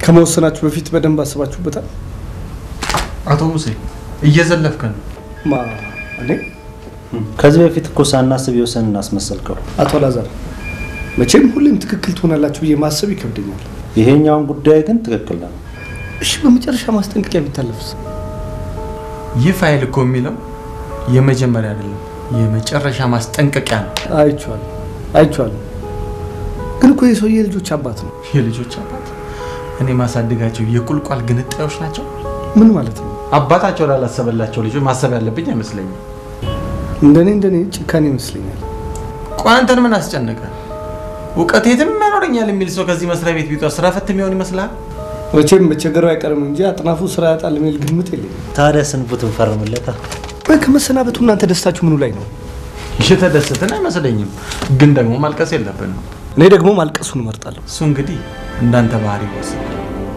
ከመወሰናችሁ በፊት በደንብ አስባችሁበታል? አቶ ሙሴ እየዘለፍከ ነው። እኔ ከዚህ በፊት እኮ ሳናስብ የወሰንን እናስመሰልከው። አቶ ላዛር መቼም ሁሌም ትክክል ትሆናላችሁ ብዬ ማሰብ ይከብደኛል። ይሄኛውን ጉዳይ ግን ትክክል ነው። እሺ በመጨረሻ ማስጠንቀቂያ ቢታለፍስ? ይህ ፋይል እኮ የሚለው የመጀመሪያ አይደለም የመጨረሻ ማስጠንቀቂያ ነው። አይቻለሁ። ግን እኮ የሰውዬ ልጆች አባት ነው። የልጆች አባት? እኔ ማሳደጋቸው የቁልቋል ግንጣዮች ናቸው። ምን ማለት ነው? አባታቸው ላላሰበላቸው ልጆች ማሰብ ያለብኝ አይመስለኝም። እንደኔ ጭካኔ ይመስለኛል። ቆይ አንተን ምን አስጨነቀ? እውቀት የትም ያኖረኛል የሚል ሰው ከዚህ መስሪያ ቤት ቢወጣ ስራ ፈት የሚሆን ይመስላል? ወጪም መቸገሩ አይቀርም እንጂ አጥናፉ ስራ ያጣል የሚል ግምት የለኝም። ታዲያ ስንብቱን ፈርምለታ። ወይ ከመሰናበቱ እናንተ ደስታችሁ ምኑ ላይ ነው? እየተደሰተን አይመስለኝም፣ ግን ደግሞ ማልቀስ የለብንም። እኔ ደግሞ ማልቀሱን እመርጣለሁ። እሱ እንግዲህ እንዳንተ ባህሪ ይወስናል።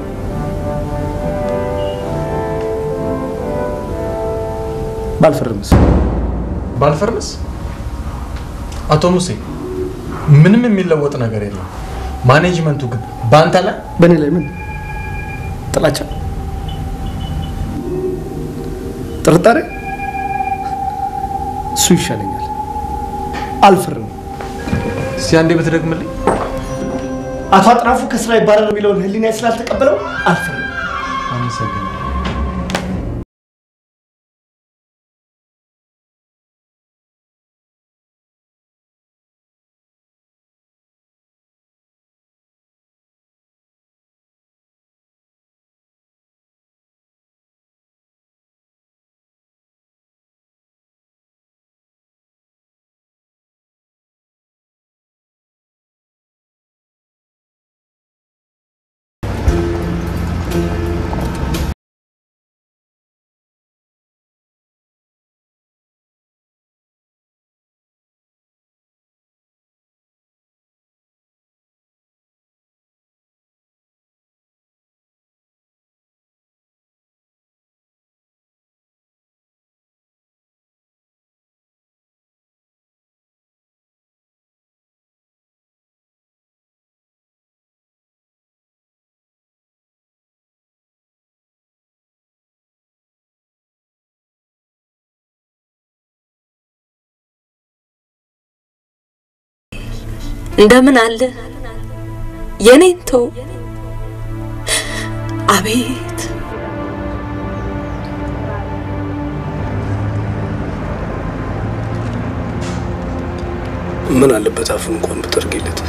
ባልፈርምስ? አቶ ሙሴ ምንም የሚለወጥ ነገር የለም። ማኔጅመንቱ ግን ባንተ ላይ በኔ ላይ ምን ጥላቻ ጥርጣሬ እሱ ይሻለኛል። አልፈርም። ሲያንዴ በተደግምልኝ አቶ አጥናፉ ከስራ ይባረር የሚለውን ህሊና ስላልተቀበለው አልፈርም። አመሰግናለሁ። እንደምን አለ የኔንቶ አቤት ምን አለበት አፉን እንኳን ብትርግለት።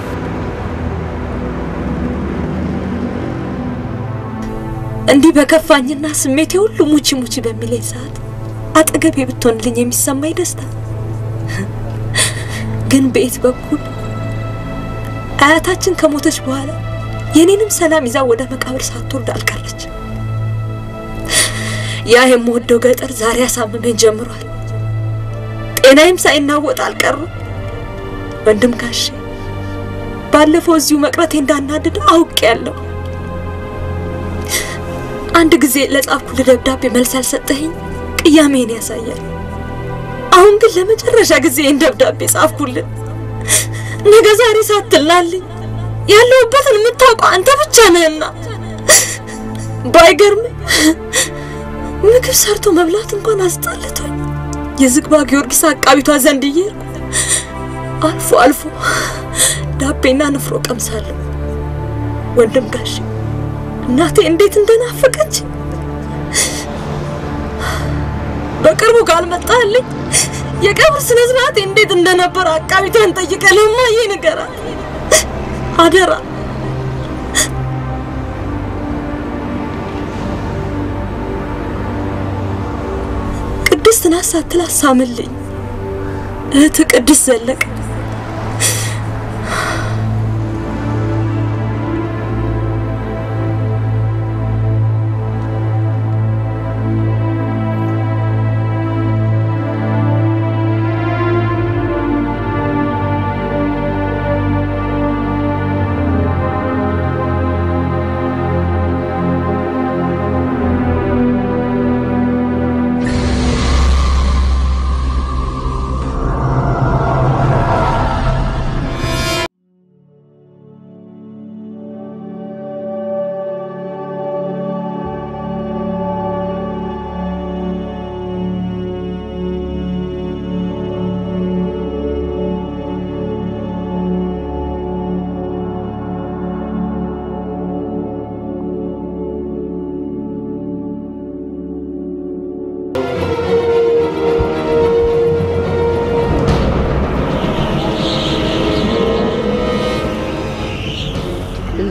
እንዲህ በከፋኝና ስሜቴ ሁሉ ሙቺ በሚለኝ ሰዓት አጠገቤ ብትሆንልኝ የሚሰማኝ ደስታ ግን በእት በኩል አያታችን ከሞተች በኋላ የኔንም ሰላም ይዛ ወደ መቃብር ሳትወርድ አልቀረች። ያ የምወደው ገጠር ዛሬ አሳምመኝ ጀምሯል። ጤናዬም ሳይናወጥ አልቀረም። ወንድም ጋሼ ባለፈው እዚሁ መቅረቴ እንዳናደድ አውቄያለሁ። አንድ ጊዜ ለጻፍኩልህ ደብዳቤ መልስ ያልሰጠኸኝ ቅያሜን ያሳያል። አሁን ግን ለመጨረሻ ጊዜ ደብዳቤ ጻፍኩልህ። ነገ ዛሬ ሳትላልኝ ያለውበትን የምታውቀው አንተ ብቻ ነህና ባይገርም ምግብ ሰርቶ መብላት እንኳን አስጠልቶኝ የዝግባ ጊዮርጊስ አቃቢቷ ዘንድ እየሄድኩ አልፎ ዳቤና ንፍሮ ቀምሳለሁ። ወንድም ጋሼ እናቴ እንዴት እንደናፈቀች በቅርቡ ካልመጣልኝ የቀብር ስነ ስርዓት እንዴት እንደነበር አቃቢቷን ጠይቀለማ ይነገራል። አደራ ቅድስት ናት ሳትል አሳምልኝ። እህት ቅድስት ዘለቀ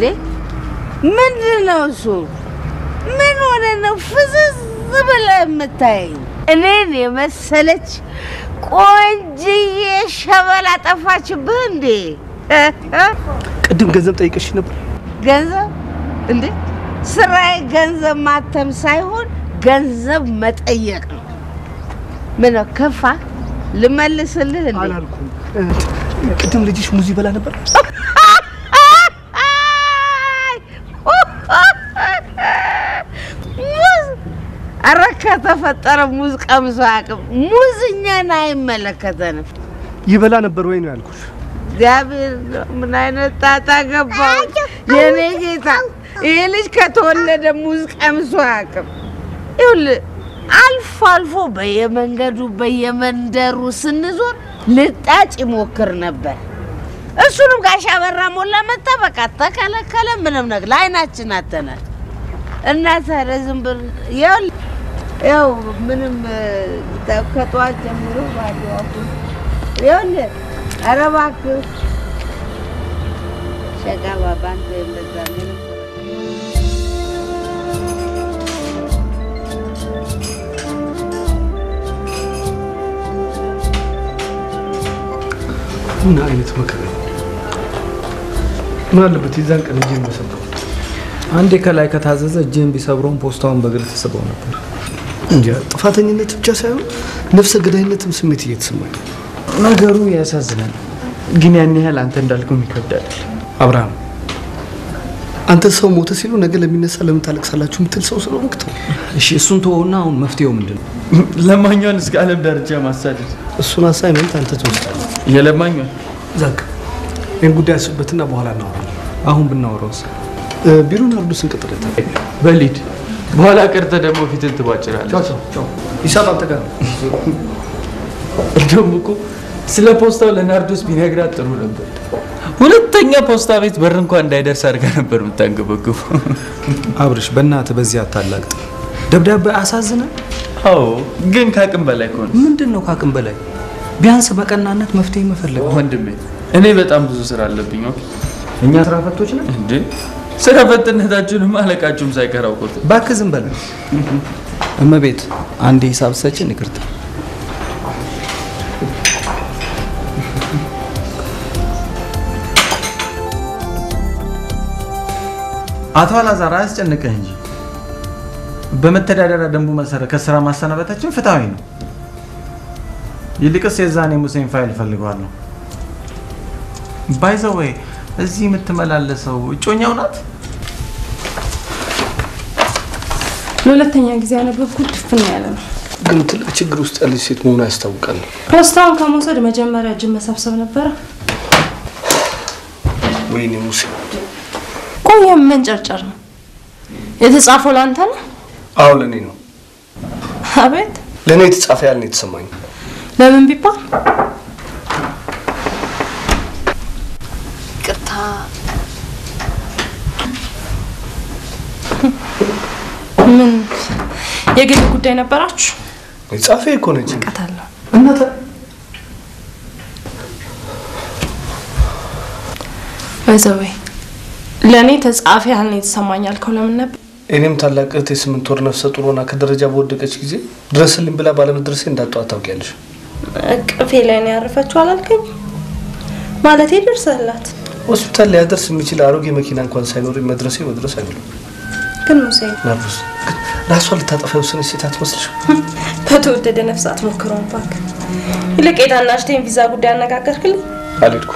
እንዴ ምንድነው እሱ? ምን ሆነ ነው ፍዝዝ ብለህ የምታየኝ? እኔን የመሰለች ቆንጅዬ ሸበላ ጠፋችብህ እንዴ? ቅድም ገንዘብ ጠይቀሽ ነበር። ገንዘብ እንዴ? ስራዬ ገንዘብ ማተም ሳይሆን ገንዘብ መጠየቅ ነው። ምን ነው ከፋ? ልመልስልህ እንዴ? አላልኩም። ቅድም ልጅሽ ሙዝ ይበላ ነበር። ኧረ ከተፈጠረ ሙዝ ቀምሶ አያውቅም። ሙዝ እኛን አይመለከተንም። ይበላ ነበር ወይ ነው ያልኩሽ? እግዚአብሔር ምን አይነት ጣጣ ገባው የኔ ጌታ። ይሄ ልጅ ከተወለደ ሙዝ ቀምሶ አያውቅም። ይኸውልህ አልፎ አልፎ በየመንገዱ በየመንደሩ ስንዞር ልጣጭ ይሞክር ነበር። እሱንም ጋሻ በራ ሞላ መጣ በቃ ተከለከለ። ምንም ነገር ለዓይናችን አተናል እና ታዲያ ዝም ብለህ ያው ምንም ከጧት ጀምሮ ባዶ አፉን ይኸውልህ። ኧረ እባክህ ሸጋ ባባ አንተ እንደዛ ምንም ምን አይነት መከራ! ምን አለበት የዛን ቀን እጄን በሰበረው። አንዴ ከላይ ከታዘዘ እጄን ቢሰብረውም ፖስታውን በግል ተሰበው ነበር እንጂ ጥፋተኝነት ብቻ ሳይሆን ነፍሰ ገዳይነትም ስሜት እየተሰማኝ። ነገሩ ያሳዝናል፣ ግን ያን ያህል አንተ እንዳልከው ይከብዳል። አብርሃም አንተ ሰው ሞተ ሲሉ ነገ ለሚነሳ ለምን ታለቅሳላችሁ የምትል ሰው ስለሆንክ ተው። እሺ እሱን ተወውና አሁን መፍትሄው ምንድነው? ለማኛን እስከ ዓለም ዳርቻ ማሳደድ። እሱን አሳይመንት አንተ ትወስዳለህ። የለማኛን ዛክ ይሄን ጉዳይ አስብበትና በኋላ እናወራለን። አሁን ብናወራውስ? ቢሮን አርዱ ስንቀጥረታ በሊድ በኋላ ቀርተ ደግሞ ፊትን ትባጭራለህ። ቻው ቻው። ይሳብ አንተ ጋር እንደውም እኮ ስለ ፖስታው ለናርዶስ ቢነግራት ጥሩ ነበር። ሁለተኛ ፖስታ ቤት በር እንኳን እንዳይደርስ አድርጋ ነበር የምታንገበግቡ። አብርሽ በእናትህ በዚህ አታላቅጥ። ደብዳቤ አሳዝነ። አዎ ግን ካቅም በላይ ሆነ። ምንድነው ካቅም በላይ? ቢያንስ በቀናነት መፍትሄ መፈለግ። ወንድሜ እኔ በጣም ብዙ ስራ አለብኝ። ኦኬ እኛ ስራ ፈቶች ነን እንዴ? ስራ ፈትነታችሁንም አለቃችሁም ሳይቀራው ቆጥ እባክህ ዝም በል። እመቤት አንዴ ሂሳብ ሰጪን ይቅርታ። አቶ አላዛር አያስጨንቅህ እንጂ በመተዳደሪያ ደንቡ መሰረት ከስራ ማሰናበታችን ፍትሃዊ ነው። ይልቅስ የዛኔ ሙሴን ፋይል ፈልገዋለሁ። ባይ ዘ ዌይ እዚህ የምትመላለሰው እጮኛው ናት? ለሁለተኛ ጊዜ ያነበብኩት ድፍን ያለ ነው። ግን ትልቅ ችግር ውስጥ ያለች ሴት መሆኗ ያስታውቃል። ፖስታውን ከመውሰድ መጀመሪያ እጅ መሰብሰብ ነበር። ወይኔ ሙሴ ቆይ ምን ጨርጨር ነው የተጻፈው? ላንተ ነው? አዎ ለኔ ነው። አቤት ለኔ የተጻፈ ያልኔ የተሰማኝ። ለምን ቢባል ቅርታ ምን የግል ጉዳይ ነበራችሁ? የጻፈ እኮ ነው እንጂ ቀታለሁ እናታ በዛው ለኔ ተጻፈ ያልኔ የተሰማኝ አልከው ለምን ነበር? እኔም ታላቅ እህቴ 8 ወር ነፍሰ ጡር ሆና ከደረጃ በወደቀች ጊዜ ድረስልኝ ብላ ባለመድረሴ እንዳጣው ታውቂያለሽ። እቅፌ ላይ ነው ያረፈችው አላልከኝ? ማለት ይደርሰላት ሆስፒታል ሊያደርስ የሚችል አሮጌ መኪና እንኳን ሳይኖር መድረስ አይደለም። ግን ሙሴ ናርዶስ ራሷ ልታጠፋ የወሰነች ሴት አትመስልሽም? በተወደደ ነፍሳት ሞክረው ባክ። ይልቅ የታናሽቴን ቪዛ ጉዳይ አነጋገርክልኝ? አልሄድኩም።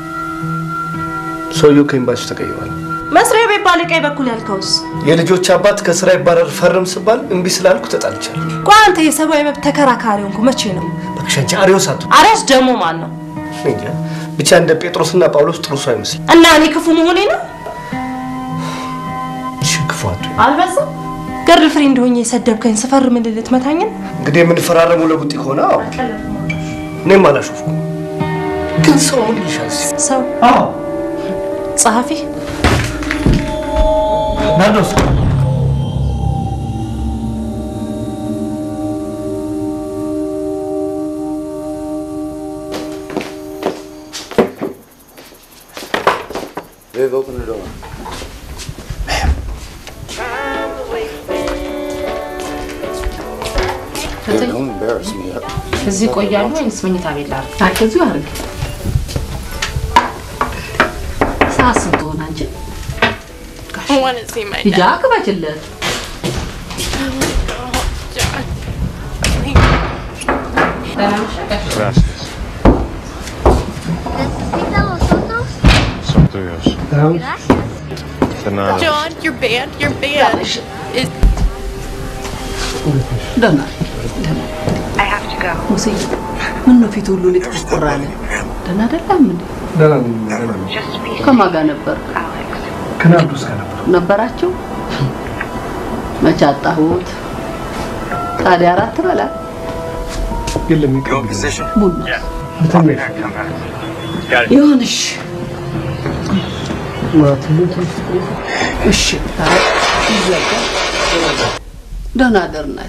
ሰውየው ከኤምባሲ ተቀይሯል። መስሪያ ቤት ባለቀይ በኩል ያልከውስ? የልጆች አባት ከስራ ይባረር ፈርም ስባል እምቢ ስላልኩ ተጣልቻለሁ። ቆይ አንተ የሰብአዊ መብት ተከራካሪ ሆንኩ መቼ ነው? በክሻንቺ አሪዮስ አቱ አሪዮስ ደግሞ ማን ነው? እንጃ ብቻ እንደ ጴጥሮስና ጳውሎስ ጥሩ ሰው አይመስል። እና እኔ ክፉ መሆኔ ነው? ሽክፋቱ አልበዛም? ገርል ፍሬንድ ሆኜ የሰደብከኝ ስፈርም ልትመታኝ ነው? እንግዲህ የምንፈራረመው ለጉጥ ከሆነ አዎ እኔም አላሾፍኩም። ግን ሰው ምን ይልሻል? ሰው አዎ ጸሐፊ ናርዶስ We've opened the door. don't embarrass me. እዚህ ቆያሉ ወይስ መኝታ ቤት ላር? አከዚው አርግ ሳስንቶ ናንቺ I want to see my dad. ያ ከበጀለት Gracias. Son tuyos. De nada. John, your band is... Donna. I have to go. ሙሴ ምን ነው ፊት ሁሉ ሊጥቆራለ? ደህና አይደለም እንዴ? ደህና ነኝ። ከማን ጋር ነበር? ከናርዶስ ጋር ነበራችሁ? መቼ አጣሁት? ታዲያ አራት በላ የለም ይቀር ቡና ይሁንሽ እሺ ይዘጋ ደህና ደር ናት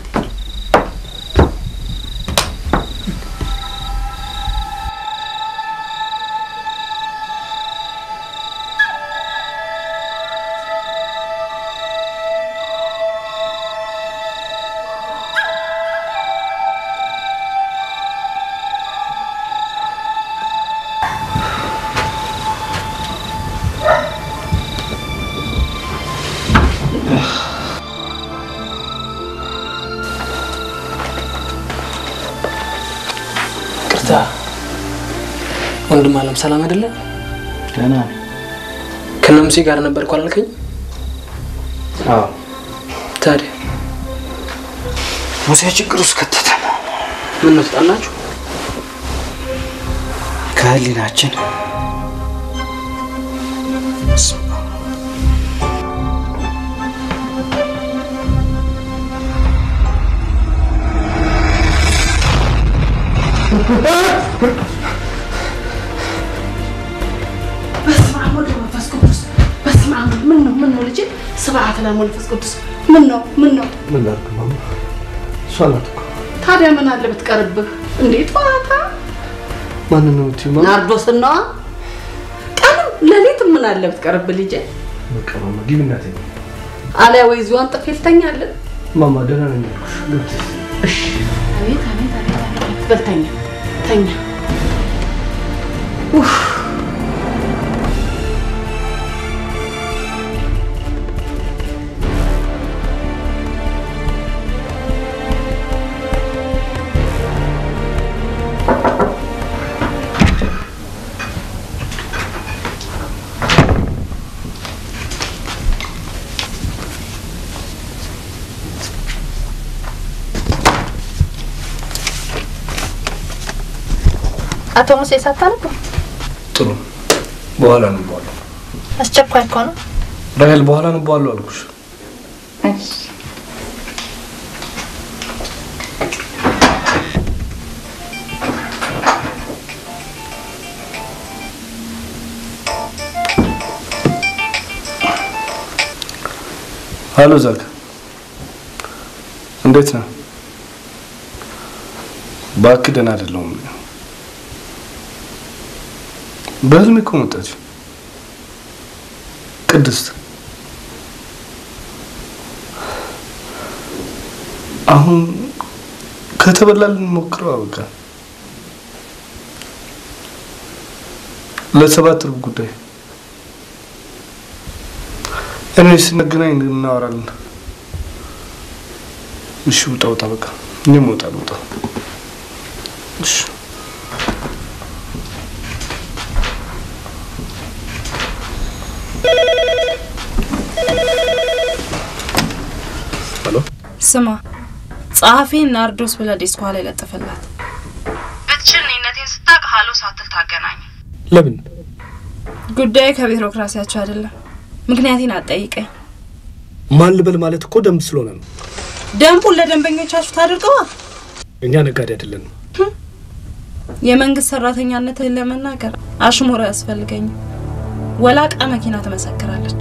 ወንድም አለም ሰላም አይደለ? ደህና ነኝ። ከነሙሴ ጋር ነበርኩ አላልከኝ? አዎ። ታዲያ ሙሴ ችግር ውስጥ ከተተ። ምን ነው ተጣላችሁ? ከህሊናችን من لجي سبعة لا منفس قدس منو من لا ماما صلاتك تابع من اللي بتقربك انديت فاتا ما ننوتي ماما ناردوس النوع كان لليت من اللي بتقرب لجي بك ماما جيب الناتي على ويزوان تقيلتني على ماما دنا ننكش قلت اش هيت بلتني تنيا اوف አቶ ሙሴ ሳታነቁ ጥሩ በኋላ ነው ባለው አስቸኳይ እኮ ነው ራሄል በኋላ ነው ባለው አልኩሽ እሺ ሃሎ ዛክ እንዴት ነህ ባክደና አይደለም በህልሜ እኮ መጣች ቅድስት አሁን ከተበላልን ሞክረው አበቃ ለሰባት ሩብ ጉዳይ እኔ ስንገናኝ እናወራለን እሺ ውጣ በቃ እኔም እወጣለሁ እሺ ሄሎ ስማ ጻፊ ናርዶስ ብላ ዲስኳ ላይ ለጥፈላት ብትችል ነኝነቴን ስታቅ ሃሎ ሳትል ታገናኝ ለምን ጉዳይ ከቢሮክራሲያቸው አይደለም ምክንያቱን አጠይቀኝ ማን ልበል ማለት እኮ ደንብ ስለሆነ ነው ደንቡን ለደንበኞቻችሁ ታድርገዋ እኛ ነጋዴ አይደለንም የመንግስት ሰራተኛነትን ለመናገር አሽሙራ ያስፈልገኝ ወላቃ መኪና ተመሰክራለች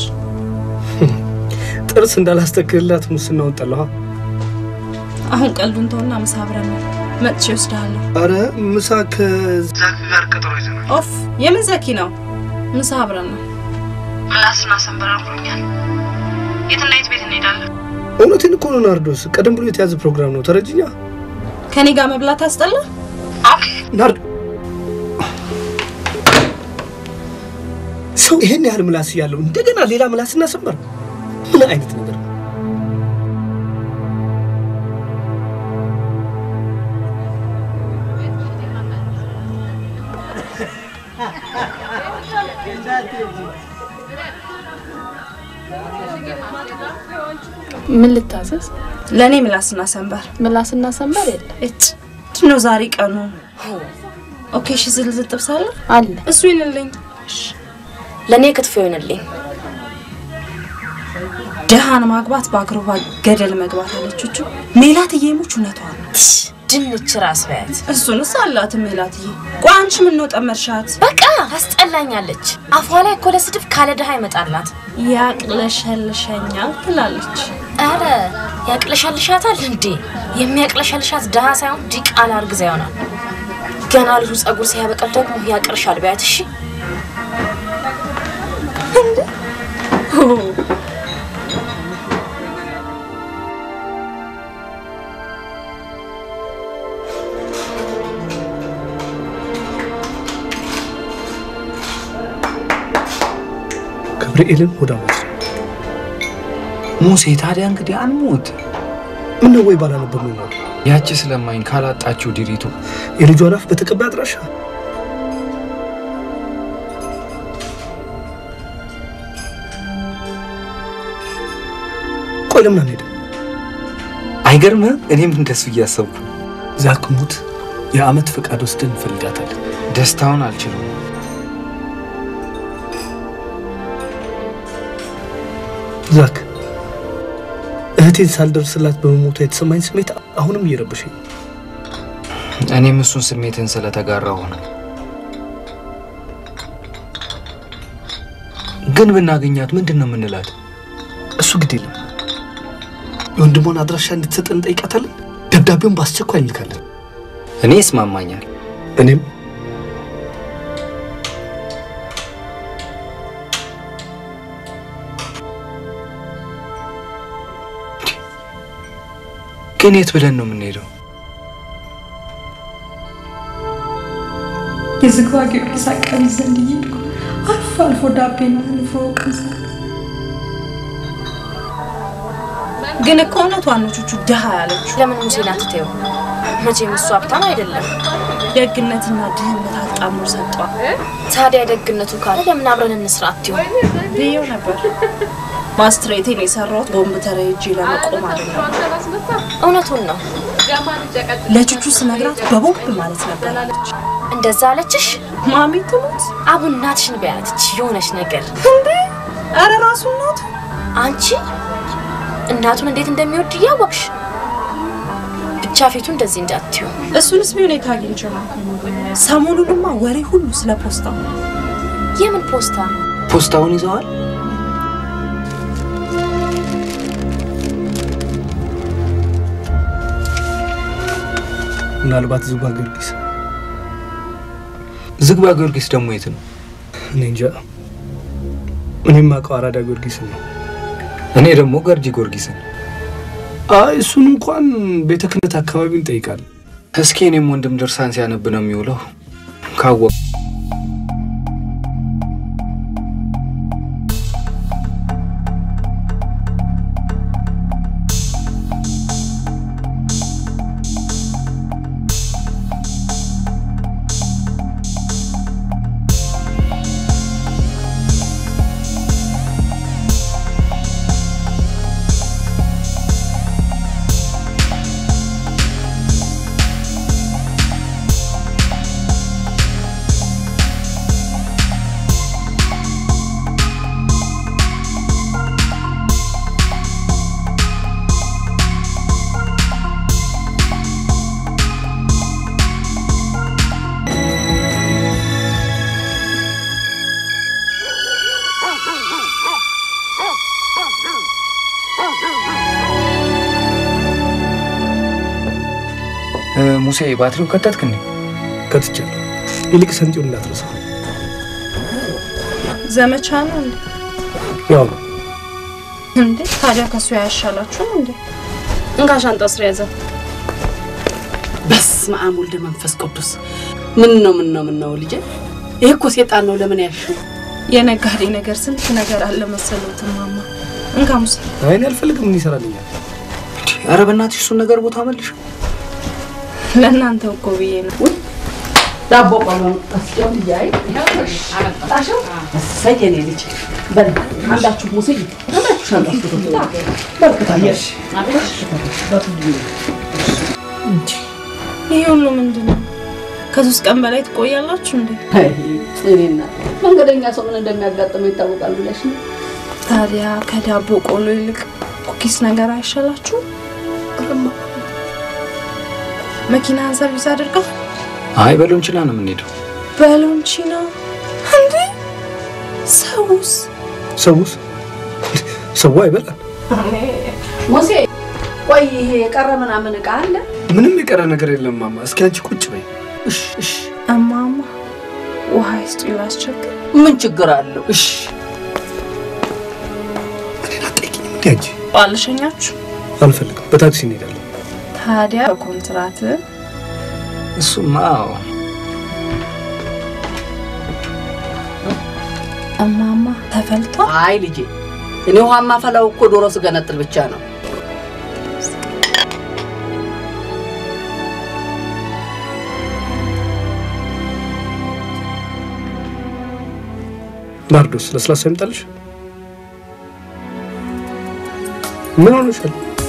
ጥርስ እንዳላስተክልላት ሙስናውን ጠላሁ አሁን ቀልዱን ተውና ምሳ አብረን መጥቼ ወስዳለሁ አረ ምሳ ከዛክ ጋር ቀጠሮ ይዘናል ኦፍ የምንዘኪ ነው ምሳ አብረን ነው ምላስና ሰንበራብሮኛል የትና የት ቤት እንሄዳለን እውነቴን እኮ ነው ናርዶስ ቀደም ብሎ የተያዘ ፕሮግራም ነው ተረጅኛ ከኔ ጋር መብላት አስጠላ? ናርዶ ሰው ይሄን ያህል ምላስ ያለው እንደገና ሌላ ምላስና ሰመር ምን አይነት ነገር ምን ልታዘዝ? ለኔ ምላስና ሰንበር የለ። ነው ዛሬ ቀኑ። ኦኬ እሺ ዝልዝል ጥብስ አለ? እሱ ይንልኝ። ለኔ ክትፎ ይሆንልኝ። ደሃን ማግባት ባግሮባ ገደል መግባት አለችቹ። ሜላትዬ ሙች እውነቷን ድንች ራስ በያት። እሱንስ አላት ሜላትዬ። ቋንች ምን ነው ጠመርሻት? በቃ ታስጠላኛለች። አፏ ላይ እኮ ለስድብ ካለ ደሃ ይመጣላት። ያቅለሸልሸኛል ትላለች። አረ ያቅለሸልሻታል እንዴ? የሚያቅለሸልሻት ደሃ ሳይሆን ዲቃላ አርግዛ ይሆናል። ገና ልጁ ጸጉር ሲያበቀል ደግሞ ያቅርሻል በያት። እሺ ገብርኤልን ወዳውስ ሙሴ ታዲያ እንግዲህ አንሞት ምን ነው ወይ ባላነበር ነው ያቺ ስለማኝ ካላጣችሁ ዲሪቱ የልጇ አፍ በተቀባይ አድራሻ ቆይ ለምን አንሄድም? አይገርምም? እኔም እንደሱ እያሰብኩ ዛክሙት የአመት ፈቃድ ወስደን እንፈልጋታለን። ደስታውን አልችልም። ዛክ እህቴን ሳልደርስላት በመሞቷ የተሰማኝ ስሜት አሁንም እየረበሸኝ። እኔም እሱን ስሜትን ስለተጋራው ነው። ግን ብናገኛት ምንድነው የምንላት? እሱ ግድ የለም። የወንድሟን አድራሻ እንድትሰጠን እንጠይቃታለን። ደብዳቤውን በአስቸኳይ እንልካለን። እኔ እስማማኛል። እኔም ግን የት ብለን ነው የምንሄደው? የዝግባ ጊዮርጊስ አቃቢ ዘንድ እየሄድኩ አልፎ ዳቤና ንፍሮ ቀምሳ ግን እኮ እውነቷን ነው ቹቹ ደሃ ያለችው። ለምን ሙሴን አትተው? መቼም እሱ ሀብታም አይደለም። ደግነትና ድህነት አጣምሮ ሰጧ። ታዲያ ደግነቱ ካለ ለምን አብረን እንስራት ይው ብዬው ነበር። ማስትሬቴን የሰራሁት ቦምብ ተረይጄ ለመቆም አይደለም። እውነቱን ነው። ለቹቹ ስነግራት በቦምብ ማለት ነበር። እንደዛ አለችሽ? ማሚ ትሙት አቡ እናትሽን በያትች የሆነች ነገር እንዴ? አረ ራሱ እናቱ አንቺ እናቱን እንዴት እንደሚወድ ያወቅሽ። ብቻ ፊቱ እንደዚህ እንዳትዩ። እሱንስ ቢሆን የታገኝቸው ሰሞኑንማ ወሬ ሁሉ ስለ ፖስታ። የምን ፖስታ? ፖስታውን ይዘዋል? ምናልባት ዝግባ ጊዮርጊስ። ዝግባ ጊዮርጊስ ደግሞ የት ነው? እኔ እንጃ። እኔም አውቀው አራዳ ጊዮርጊስ ነው። እኔ ደግሞ ገርጂ ጊዮርጊስ ነው። አይ እሱን እንኳን ቤተ ክህነት አካባቢ እንጠይቃለን። እስኪ እኔም ወንድም ድርሳን ሲያነብ ነው የሚውለው ካወቅ ሙሴ ባትሪው ከተትክ እንዴ? ከትቻለሁ። ይልቅ ሰንጤውን እንዳትረሳ። ዘመቻ ነው እንዴ? ያው እንዴ ታዲያ ከሱ ያሻላችሁ እንዴ? እንካ ሻንጣ ስር ያዘ። በስመ አብ ወልደ መንፈስ ቅዱስ ምን ነው ልጄ ይሄ እኮ ሰይጣን ነው ለምን ያልሽው የነጋዴ ነገር ስንት ነገር አለ መሰሉት ማማ እንካሙስ አይኔ አልፈልግም ምን ይሰራልኛል ኧረ በእናትሽ እሱን ነገር ቦታ መልሽ ለእናንተ እኮ ብዬ ነው ዳቦ ቆሎ አስጨው ይያይ አመጣሽው ሰየኔ ልጅ በል አንዳችሁ ሙስይ አንዳችሁ ሻላችሁ በርክታለሽ አቤት ይሄ ሁሉ ምንድነው ከ3 ቀን በላይ ትቆያላችሁ እንዴ እኔና መንገደኛ ሰው ምን እንደሚያጋጥመው ይታወቃል ብለሽ ነው ታዲያ ከዳቦ ቆሎ ይልቅ ኩኪስ ነገር አይሻላችሁ መኪና ሰርቪስ አድርጋ አይ በሎንቺና ነው የምንሄደው በሎንቺና እንዴ ሰው አይበላል ሙሴ ቆይ ይሄ የቀረ ምናምን ዕቃ አለ ምንም የቀረ ነገር የለም ማማ እስኪ አንቺ ቁጭ በይ እሺ አማማ ውሃ ይስጥላችሁ ምን ችግር አለው እሺ እኔና ጠይቂኝ እንዴ ባልሸኛችሁ አልፈልግም በታክሲ እንሄዳለን ታዲያ በኮንትራት እሱማ አማማ ተፈልቶ አይ ልጄ እኔ ውሃ ማፈላው እኮ ዶሮ ስገነጥል ብቻ ነው ናርዶስ ለስላሳ ይምጣልሽ ምን ሆነሻል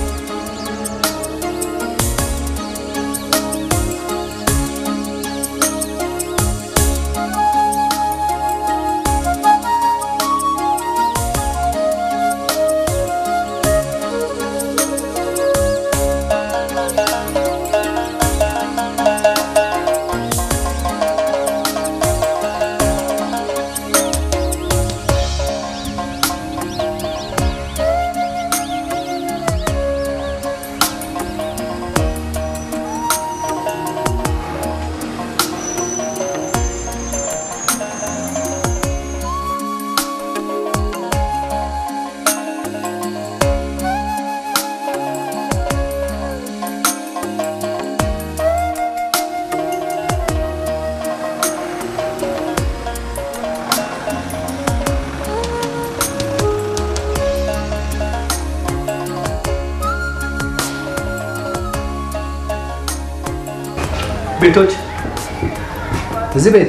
ቤቶች እዚህ ቤት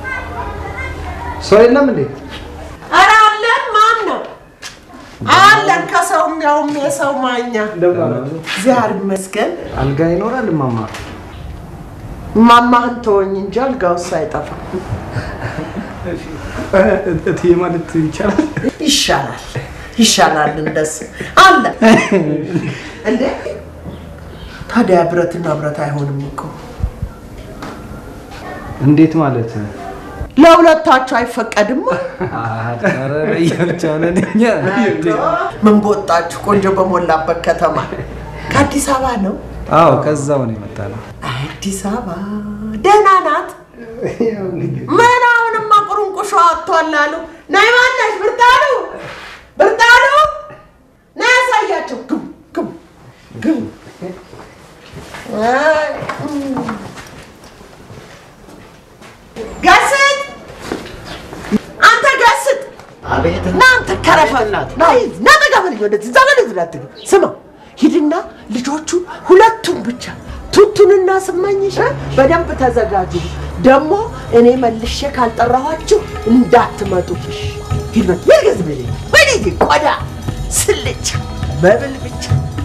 ሰው የለም እንዴ ኧረ አለን ማን ነው አለን ከሰውም ያውም የሰው ማኛ ዛሬ መስገን አልጋ ይኖራል ማማ ማማህን ተወኝ እንጂ አልጋው ሳይጠፋ እቴ ማለት ይሻላል እንደስ አለ እንዴ ታዲያ ብረትና ብረት አይሆንም እኮ እንዴት ማለት ለሁለታችሁ አይፈቀድም አረ ለየብቻው ነኛ ምን ቦጣችሁ ቆንጆ በሞላበት ከተማ ከአዲስ አበባ ነው አዎ ከዛው ነው የመጣነው አዲስ አበባ ደህና ናት ምን አሁንማ ቁርንቁሾ አጥቷል አሉ ነይ ማነሽ ብርጣሉ ነይ ያሳያቸው ግም ገስት አንተ ገስት አቤት እናንተ ከረፈናት ና ተጋበል ወደዚህ ዘመን ዝላት ስማ ሂድና ልጆቹ ሁለቱም ብቻ ቱቱንና ስመኝሽ በደንብ ተዘጋጁ ደሞ እኔ መልሼ ካልጠራኋችሁ እንዳትመጡ ሂድ ይርገዝ በልይ ቆዳ ስልጭ መብል ብቻ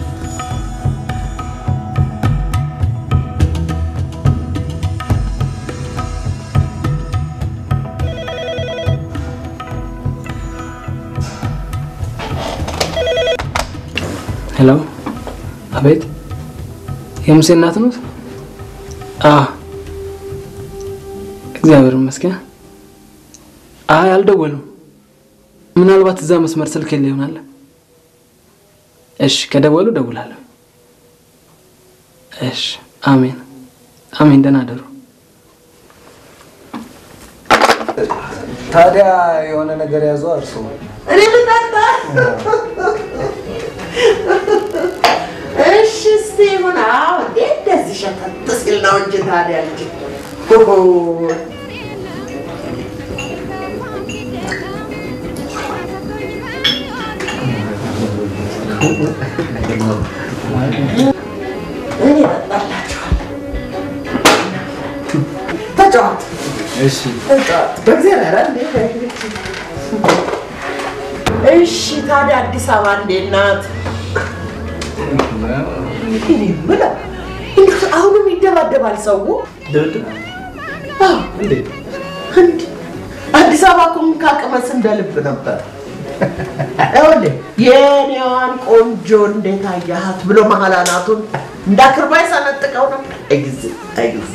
ሄሎ አቤት የሙሴ እናት ነው እግዚአብሔር ይመስገን አይ አልደወሉም ምናልባት እዛ መስመር ስልክ የለ ይሆናል እሺ ከደወሉ ደውላለሁ እሺ አሜን ደህና አደሩ ታዲያ የሆነ ነገር ያዘው አርሶ እኔ ልጠጣ እሺ እስቲ ምን እንደዚህ ሸተት ሲል ነው እንጂ ታዲያ እንጂ እኔ እጠጣላችኋለሁ። ተጫወት። እሺ ተጫወት። በእግዚአብሔር እንዴ እሺ ታዲያ አዲስ አበባ እንዴት ናት? ምን አሁንም ይደባደባል ሰው? እንዴ አዲስ አበባ እኮ ካቀመስ እንደልብ ነበር። ይኸውልህ የኔዋን ቆንጆ እንዴት አያሃት ብሎ መሀላናቱን እንዳክርባይ ሰነጥቀው ነው። አይጊዜ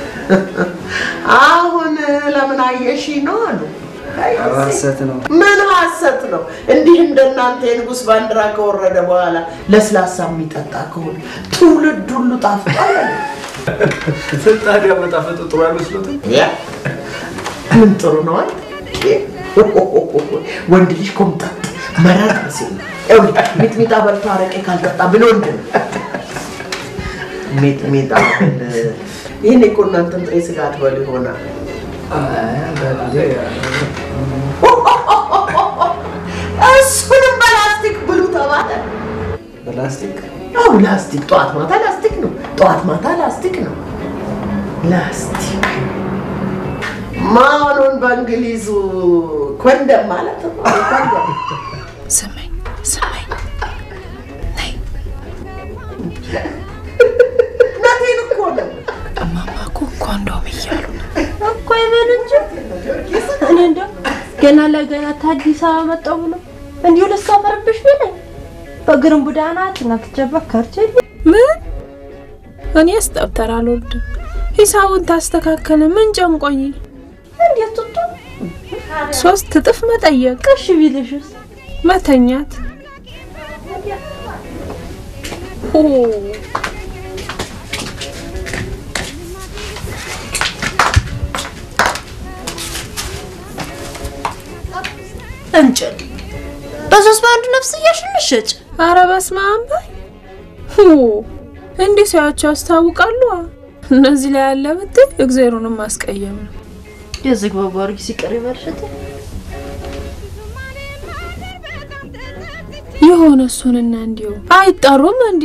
አሁን ለምን አየሽ ነው አሉ። ሐሰት ነው። ምን ሐሰት ነው? እንዲህ እንደናንተ የንጉስ ባንዲራ ከወረደ በኋላ ለስላሳ የሚጠጣ ከሆነ ትውልድ ሁሉ ጣፍጧል። ታዲያ መጣፈጡ ጥሩ አይመስሎትም? ምን ጥሩ ነው አይደል? ወንድ ልጅ ኮምጣጥ መረር ሲል ሚጥሚጣ በልቶ አረቄ ካልጠጣ ምን ወንድ ነው? ሚጥሚጣ ይሄን እኮ እናንተም ጥሬ ስጋ አትበሉ ይሆናል። እሱንም በላስቲክ ብሉ ተባለ። በላስቲክ? አዎ ላስቲክ። ጠዋት ማታ ላስቲክ ነው። ጠዋት ማታ ላስቲክ ነው። ላስቲክ ማኑን በእንግሊዙ ኮንደም ማለት ነው። ኮንደም ስመኝ ነይ እናቴን እኮ ነው እማማ እኮ ኮንዶም እያሉ እኮ ይበል እንጂ እኔ እንደው ገና ለገና ታዲስ አበባ መጣሁ ብሎ እንዲሁ ልሳፈርብሽ ቢለኝ በግርም ቡዳናት ነክቸበከርች ምን እኔስ ጠብተር አልወልድም። ሂሳቡን ታስተካከለ ምን ጨንቆኝ እንዴት ትጡ 3 እጥፍ መጠየቅ እሺ ቢልሽስ መተኛት እንጨል በሶስት ባንዱ ነፍስ እያሽንሸጭ ኧረ በስመ አብ በይ እንዴ ሲያቸው ያስታውቃሉ። እነዚህ ላይ ያለ ብትል እግዚአብሔርንም ማስቀየም ነው። የዝግባ ባርጊ ሲቀር ይበርሽት የሆነ እሱንና እንዲው አይጣሩም እንዴ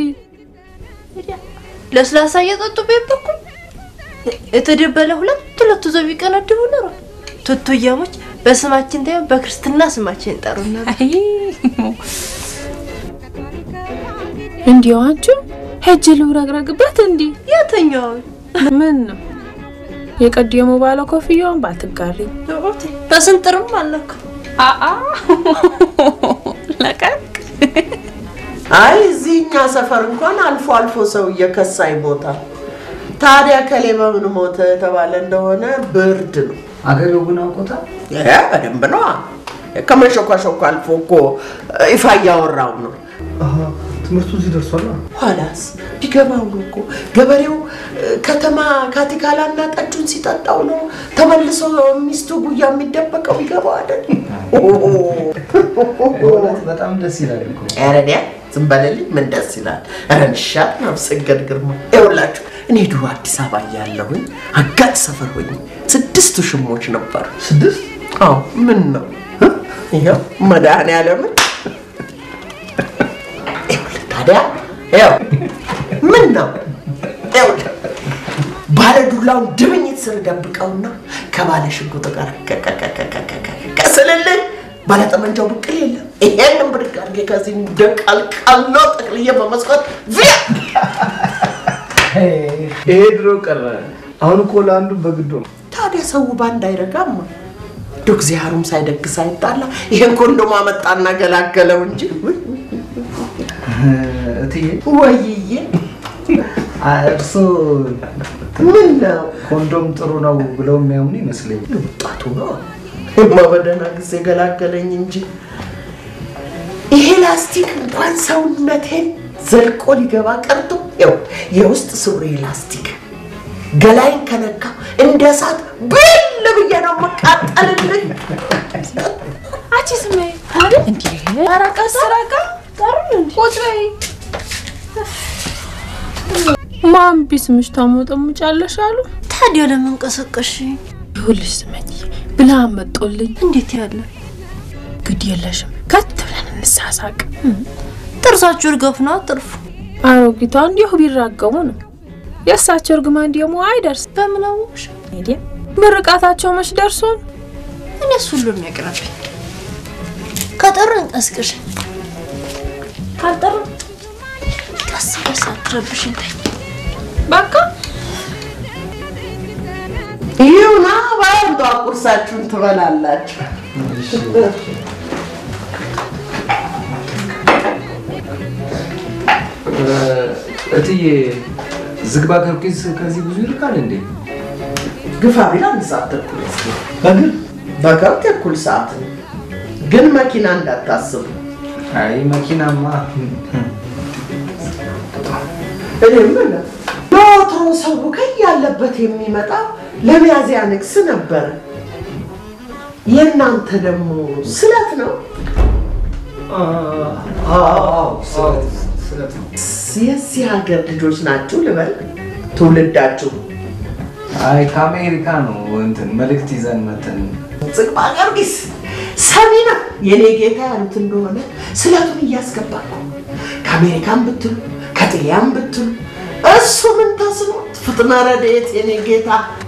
ለስላሳ እየጠጡ ቤብኩ የተደበለ ሁለት ዘብ ይቀነድቡ ነው። ቱቱያሞች በስማችን ታዩ በክርስትና ስማችን ጠሩና እንዲው አንቺ ሄጅ ልውረግረግበት እንዴ ያተኛው ምን ነው የቀደመው ባለ ኮፍያውን ባትጋሪ በስንጥርም አለኩ ለቀቅ አይ እዚህኛ ሰፈር እንኳን አልፎ አልፎ ሰው እየከሳ ይሞታል። ታዲያ ከሌ በምን ሞተ ተባለ እንደሆነ ብርድ ነው። አገሬው ግን አውቆታል። በደንብ ነው። ከመሾካሾካ አልፎ እኮ ይፋ እያወራው ነው። ትምህርቱ እዚህ ደርሷል። ኋላስ ቢገባው ነው እኮ ገበሬው ከተማ ካቲካላና ጠጁን ሲጠጣው ነው ተመልሶ ሚስቱ ጉያ የሚደበቀው ይገባው አይደል? በጣም ደስ ይላል እኮ። አረዲያ ዝም በለልኝ ምን ደስ ይላል? አረንሻት ነው ሰገድ ግርማ። ይኸውላችሁ እኔ ድሮ አዲስ አበባ ያለሁኝ አጋጭ ሰፈር ሆኜ 6 ሽሞች ነበር። 6? አዎ ምን ነው ይሄው መድኃኒዓለም ታዲያ ያው ምን ነው ያው ባለ ዱላውን ድብኝት ስር ደብቀውና ከባለ ሽጉጥ ጋር ከሰለለ ባለ ጠመንጃው ብቅል የለም። ይሄንን ብድግ አድርጌ ከዚህ ደቃልቃሎ ጠቅልዬ በመስኮት ቪያ ይሄ ድሮ ቀረ። አሁን እኮ ለአንዱ በግዶ ነው። ታዲያ ሰው ባንድ አይረጋም። ዶግዚያሩም ሳይደግስ አይጣላ። ይሄን ኮንዶም አመጣና ገላገለው እንጂ እትዬ ወይዬ እርሶ ምን ነው ኮንዶም ጥሩ ነው ብለው የሚያምኑ ይመስለኛል። ወጣቱ ነው ማበደና ጊዜ ገላገለኝ እንጂ ይሄ ላስቲክ እንኳን ሰውነቴን ዘልቆ ሊገባ ቀርቶ ያው የውስጥ ሱሪ ላስቲክ ገላይን ከነካ እንደ እሳት ብል ብዬ ነው መቃጠልልኝ። አቺ ስሜ አይደል እንዴ አራቃ ሰራቃ ቁጭ በይ ማን ቢስምሽ ታሞጠሙጫለሽ አሉ። ታዲያ ለምን ቀሰቀሽ? ይሁልሽ ስመኝ ብላ መጦልኝ እንዴት ያለ ግድ የለሽም ከተብለን እንሳሳቅ ጥርሳችሁ እርገፍ ነው ጥርፉ አሮጊቷ እንዲሁ ቢራገሙ ነው የሳቸው እርግማን ደግሞ አይደርስ በመናውሽ እንዴ ምርቃታቸው መች ደርሶን እነሱ ሁሉ የሚያቀርብ ከጠረን ቀስቅሽ ካልጠረን ቀስቅሽ አትረብሽ እንዴ በቃ ይሁና ባንዷ ቁርሳችሁን ትበላላችሁ እትዬ ዝግባ ከርኪስ ከዚህ ብዙ ይርቃል እንዴ ግፋ ቢላ እንሳተኩል በግር ተኩል ሰዓት ግን መኪና እንዳታስቡ አይ መኪናማ ምን ሞተሩ ሰው ከያለበት የሚመጣ ለሚያዚያ ንግስ ነበር የናንተ ደግሞ ስለት ነው ስለት ነው የዚህ ሀገር ልጆች ናችሁ ልበል ትውልዳችሁ አይ ከአሜሪካ ነው እንትን መልእክት ይዘን መተን ጽግባ ገርጊስ ሰሚና የኔ ጌታ ያሉት እንደሆነ ስለቱን እያስገባኩ ከአሜሪካን ብትሉ ከጥያም ብትሉ እሱ ምን ታስኖት ፍጥና ረድኤት የኔ ጌታ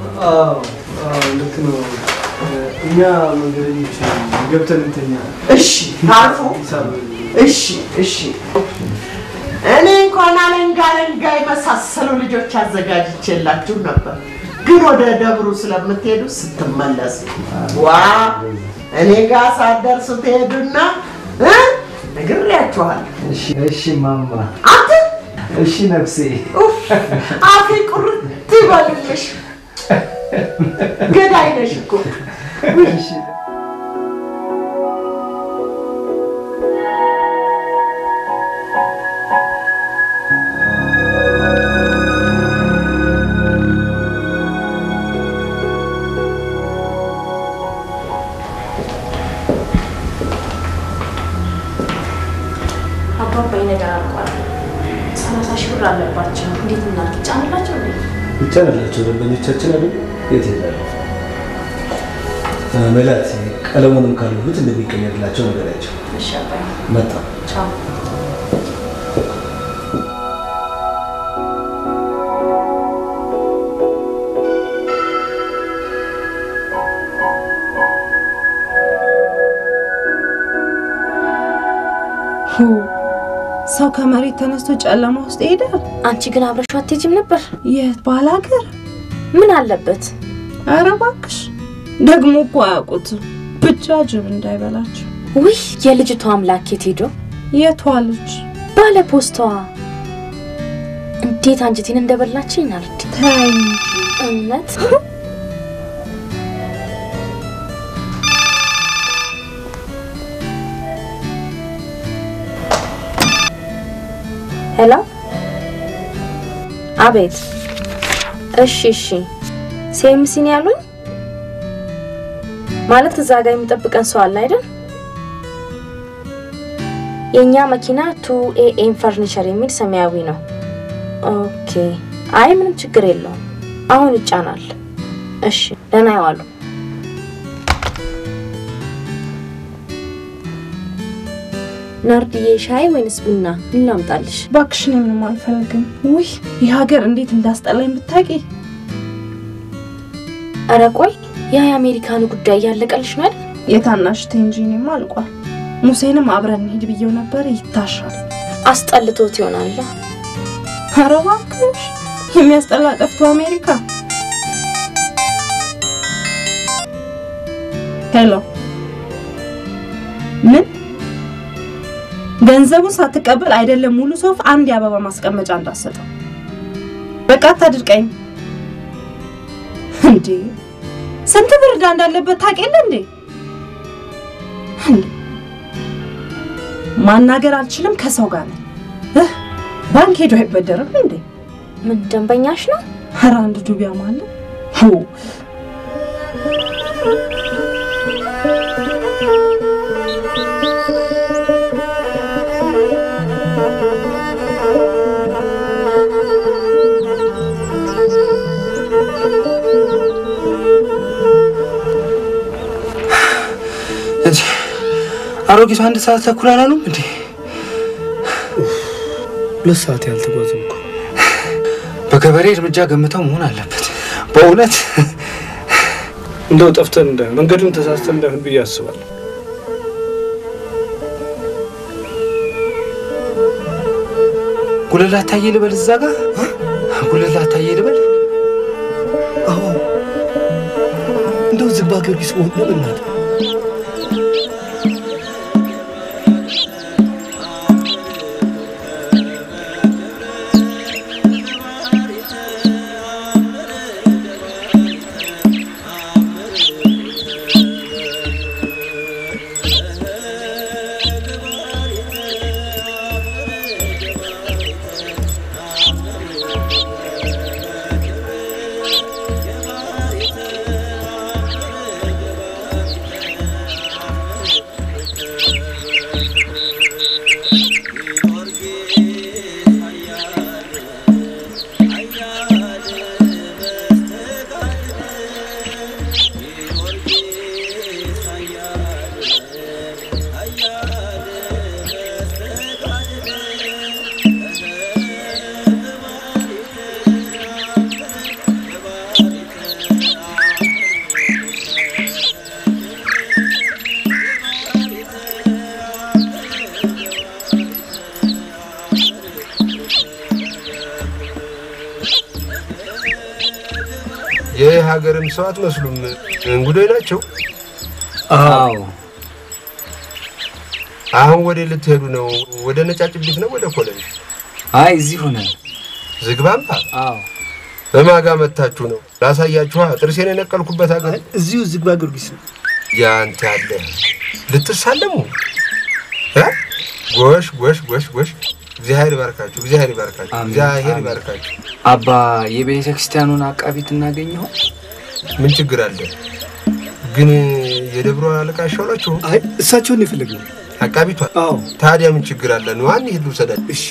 ልክ ነው እኛ መንገደኞች ገብተን እንተኛ እሺ ታርፎ እሺ እኔ እንኳን አለንጋ የመሳሰሉ ልጆች አዘጋጅቼላችሁ ነበር ግን ወደ ደብሩ ስለምትሄዱ ስትመለስ ዋ እኔ ጋር ሳደርሱ ትሄዱና ነግሬያችኋል እሺ ማማ አንተ እሺ ነፍሴ አፌ ቁርጥ ይበልልሽ ገዳይ ነሽ እኮ እሺ አለባቸው እንዴት እናት ጫንላቸው ነው ይቻላልላቸው ደንበኞቻችን አይደል የት ይላል መላት ቀለሙንም ካሉት እንደሚቀየርላቸው ነገራቸው እሺ አባይ መጣ ቻው ሰው ከመሬት ተነስቶ ጨለማ ውስጥ ይሄዳል አንቺ ግን አብረሽው አትሄጂም ነበር የት ባላገር ምን አለበት ኧረ እባክሽ ደግሞ እኮ አያውቁት ብቻ ጅብ እንዳይበላችሁ ውይ የልጅቷ አምላክ የት ሄዶ የቷ ልጅ ባለ ፖስታዋ እንዴት አንጀቴን እንደበላችኝ አልኩ ተይ እውነት ሄሎ አቤት እሺ ሴምሲን ያሉኝ ማለት እዛ ጋር የሚጠብቀን ሰው አለ አይደል የኛ መኪና 2AM ፈርኒቸር የሚል ሰማያዊ ነው ኦኬ አይ ምንም ችግር የለውም አሁን ይጫናል እሺ ደህና ይዋሉ ናርዲዬ ሻይ ወይንስ ቡና ምን ላምጣልሽ ባክሽ ነው ምንም አልፈልግም ውይ ይህ ሀገር እንዴት እንዳስጠላኝ ብታቂ ኧረ ቆይ ያ የአሜሪካኑ ጉዳይ ያለቀልሽ ነው አይደል የታናሽ ቴንጂኒም አልቋል ሙሴንም አብረን ሄድ ብየው ነበር ይታሻል አስጠልቶት ይሆናል ኧረ ባክሽ የሚያስጠላ ጠፍቶ አሜሪካ ሄሎ ምን ገንዘቡን ሳትቀበል አይደለም ሙሉ ሶፍ አንድ ያበባ ማስቀመጫ እንዳሰጠው በቃ ታድርቀኝ እንዴ ስንት ብር እንዳለበት ታውቂለ እንዴ ማናገር አልችልም ከሰው ጋር ነው ባንክ ሄዶ አይበደርም እንዴ ምን ደንበኛሽ ነው ኧረ አንድ ዱቢያ ማለት አሮጊቷ 1 ሰዓት ተኩል አላሉም እንዴ? 2 ሰዓት ያልተጓዘም እኮ በገበሬ እርምጃ ገምተው መሆን አለበት። በእውነት እንደው ጠፍተን እንዳይሆን መንገዱን ተሳስተን እንዳይሆን ብዬ አስባለሁ። ጉልላት ታየ ልበል እዛ ጋር ጉልላት ታየ ልበል። አዎ እንደው ዝግባ ጊዮርጊስ ሆነ በእናትህ የሀገርም ሰው አትመስሉም። እንጉዳይ ናቸው። አዎ አሁን ወደ ልትሄዱ ነው? ወደ ነጫጭቢት ነው ወደ ኮሌጅ? አይ እዚህ ሆነ ዝግባምባ። አዎ በማጋ መታችሁ ነው? ላሳያችኋ ጥርሴን የነቀልኩበት ሀገር እዚሁ ዝግባ ጊዮርጊስ ነው። ያንተ ያለ ልትሳለሙ ጎሽ ጎሽ ጎሽ ጎሽ። እግዚአብሔር ይባርካችሁ፣ እግዚአብሔር ይባርካችሁ፣ እግዚአብሔር ይባርካችሁ። አባ የቤተ ክርስቲያኑን አቃቢት እናገኘው? ምን ችግር አለ? ግን የደብሮ አለቃ ሻውላችሁ? አይ እሳቸውን ይፈልጋሉ አቃቢቷ። አዎ ታዲያ ምን ችግር አለ? ነው አንድ ይሄዱ ሰዳል። እሺ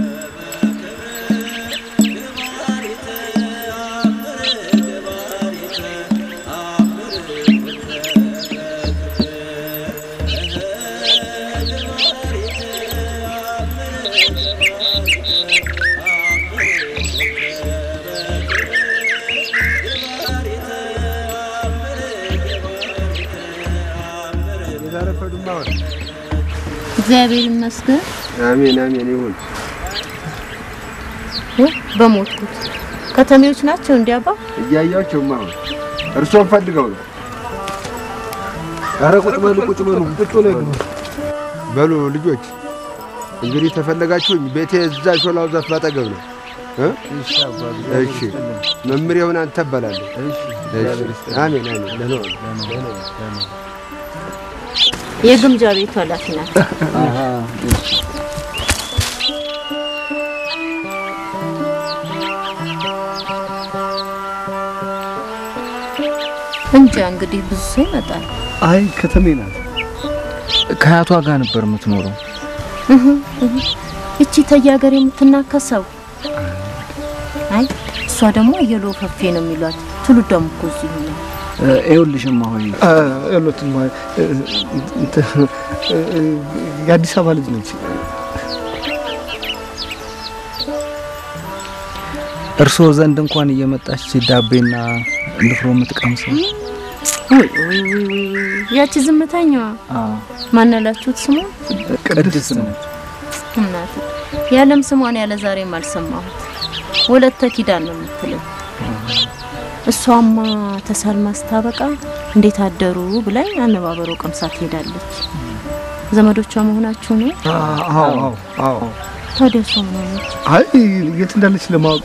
እግዚአብሔር ይመስገን። አሜን አሜን ይሁን። በሞትኩት ከተሜዎች ናቸው እንዲያባ እያያቸው ማው እርሶን ፈልገው ነው። ኧረ ቁጭ በሉ ቁጭ በሉ ቁጭ በሉ ልጆች። እንግዲህ ተፈለጋችሁኝ ቤቴ እዛ ሾላው ዛፍ ባጠገብ ነው። እሺ መምር ይሁን አንተ በላለሁ። እሺ አሜን አሜን። የግምጃ ቤቱ ኃላፊ ናት። እንጃ እንግዲህ ብዙ ሰው ይመጣል። አይ ከተሜ ናት። ከአያቷ ጋር ነበር የምትኖረው። እቺ ተያገር የምትናከሰው አይ እሷ ደግሞ የሎ ፈፌ ነው የሚሏት። ትውልዷም እኮ እዚሁ ነው። ይኸውልሽማ ሆይ እሎትማ የአዲስ አበባ ልጅ ነች። እርሶ ዘንድ እንኳን እየመጣች ዳቤና ንፍሮ የምትቀምሰው ያቺ ዝምተኛዋ ማናላችሁት ስሙ? ቅድስት ነች። እናት ያለም ስሟን ያለ ዛሬም አልሰማሁት። ወለተ ኪዳን ነው የምትለው። እሷማ ተሳልማ ስታበቃ እንዴት አደሩ ብላኝ አነባበሮ ቀምሳ ትሄዳለች። ዘመዶቿ መሆናችሁ ነው? አዎ አዎ። ታዲያ እሷ ምን ሆነች? አይ የት እንዳለች ለማወቅ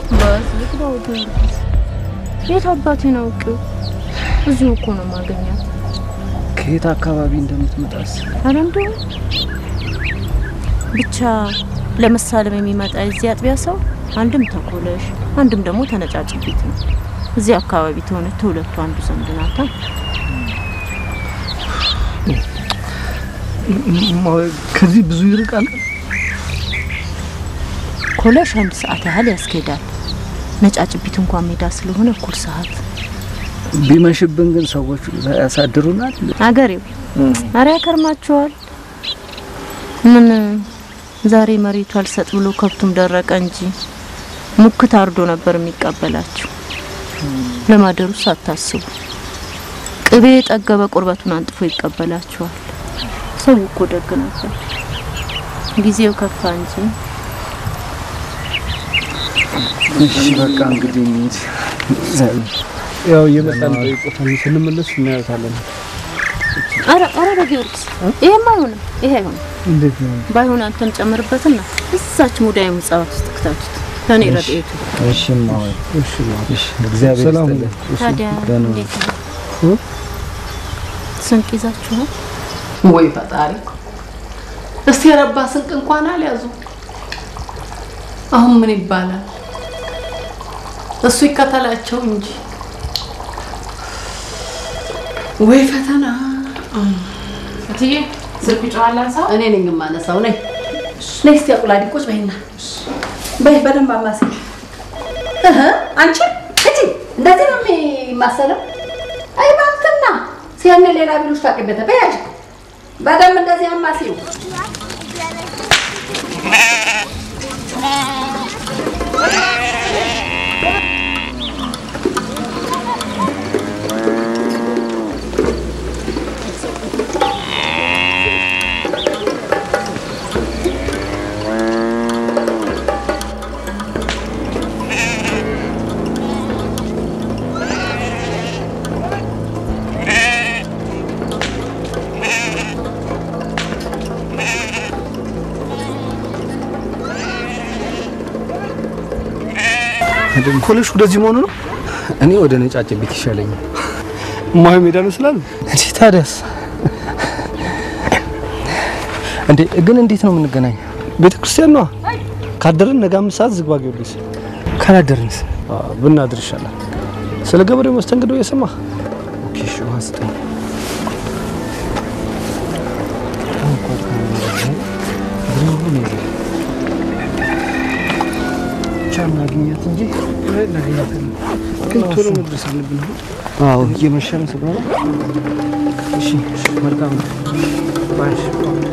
የት አባቴ ነው አውቄው? እዚሁ እኮ ነው ማገኛት። ከየት አካባቢ እንደምትመጣስ አረንዶ ብቻ ለመሳለም የሚመጣ እዚህ አጥቢያ ሰው አንድም ተኮለሽ አንድም ደግሞ ተነጫጭቢት ነው። እዚህ አካባቢ ተሆነ ተሁለቱ አንዱ ዘንድ ናታ። ከዚህ ብዙ ይርቃል። ኮለሽ 1 ሰዓት ያህል ያስኬዳል። ነጫጭቢት እንኳን ሜዳ ስለሆነ እኩል ሰዓት። ቢመሽብን ግን ሰዎች ያሳድሩናል። አገሬው አረ ያከርማቸዋል። ምን ዛሬ መሬቱ አልሰጥ ብሎ ከብቱም ደረቀ እንጂ ሙክት አርዶ ነበር የሚቀበላችሁ። ለማደሩስ አታስቡ። ቅቤ ጠገበ ቁርበቱን አንጥፎ ይቀበላችኋል። ሰው እኮ ደግ ነበር። ጊዜው ከፋ እንጂ። እሺ በቃ እንግዲህ እንሂድ። ያው እየመጣን ጠይቆታል ስንመለስ እናያታለን። አረ ጊዮርጊስ ይሄማ አይሆንም። ይሄ አይሆንም። እንዴት ነው? ባይሆን አንተም ጨምርበትና እዛች ሙዳይ መጻወት ውስጥ ከተውት ለኔ ረድኤቱ። እሺ ማይ እሺ እግዚአብሔር ይስጥልኝ። ታዲያ እንዴት ነው? ስንቅ ይዛችኋል? ወይ ፈጣሪ እስቲ ረባ ስንቅ እንኳን አልያዙ። አሁን ምን ይባላል? እሱ ይከተላቸው እንጂ ወይ ፈተና። እትዬ ስልክ ጫዋላንሳው እኔ ነኝ የማነሳው። ነይ ነይ እስቲ አቁላዲ ቁጭ በይና በይ በደንብ አማሲ። አንቺ እጂ እንደዚህ ነው የሚማሰለው? አይ ባክና ሲያነ ሌላ ቢሉሽ ታቀበተ በያጅ በደንብ እንደዚህ አማሲው። ኮሌጅ ወደዚህ መሆኑ ነው? እኔ ወደ ነጫጭ ቤት ይሻለኛል። ማይ ሜዳ ነው ስላሉ እንዴ ታዲያስ? እንዴ ግን እንዴት ነው የምንገናኝ? ቤተክርስቲያን ነው ካደረን ነገ 5 ሰዓት ዝግባ ጊዮርጊስ። ካላደረንስ ብናድር ይሻላል። ስለ ገበሬው መስተንግዶ የሰማ ኦኬ እሺ ዋስጠኝ ቻና ግኛት እንጂ ለግኛት ግን ቶሎ መድረስ አለብን። አዎ እየመሸነ ስለሆነ እሺ መልካም ባሽ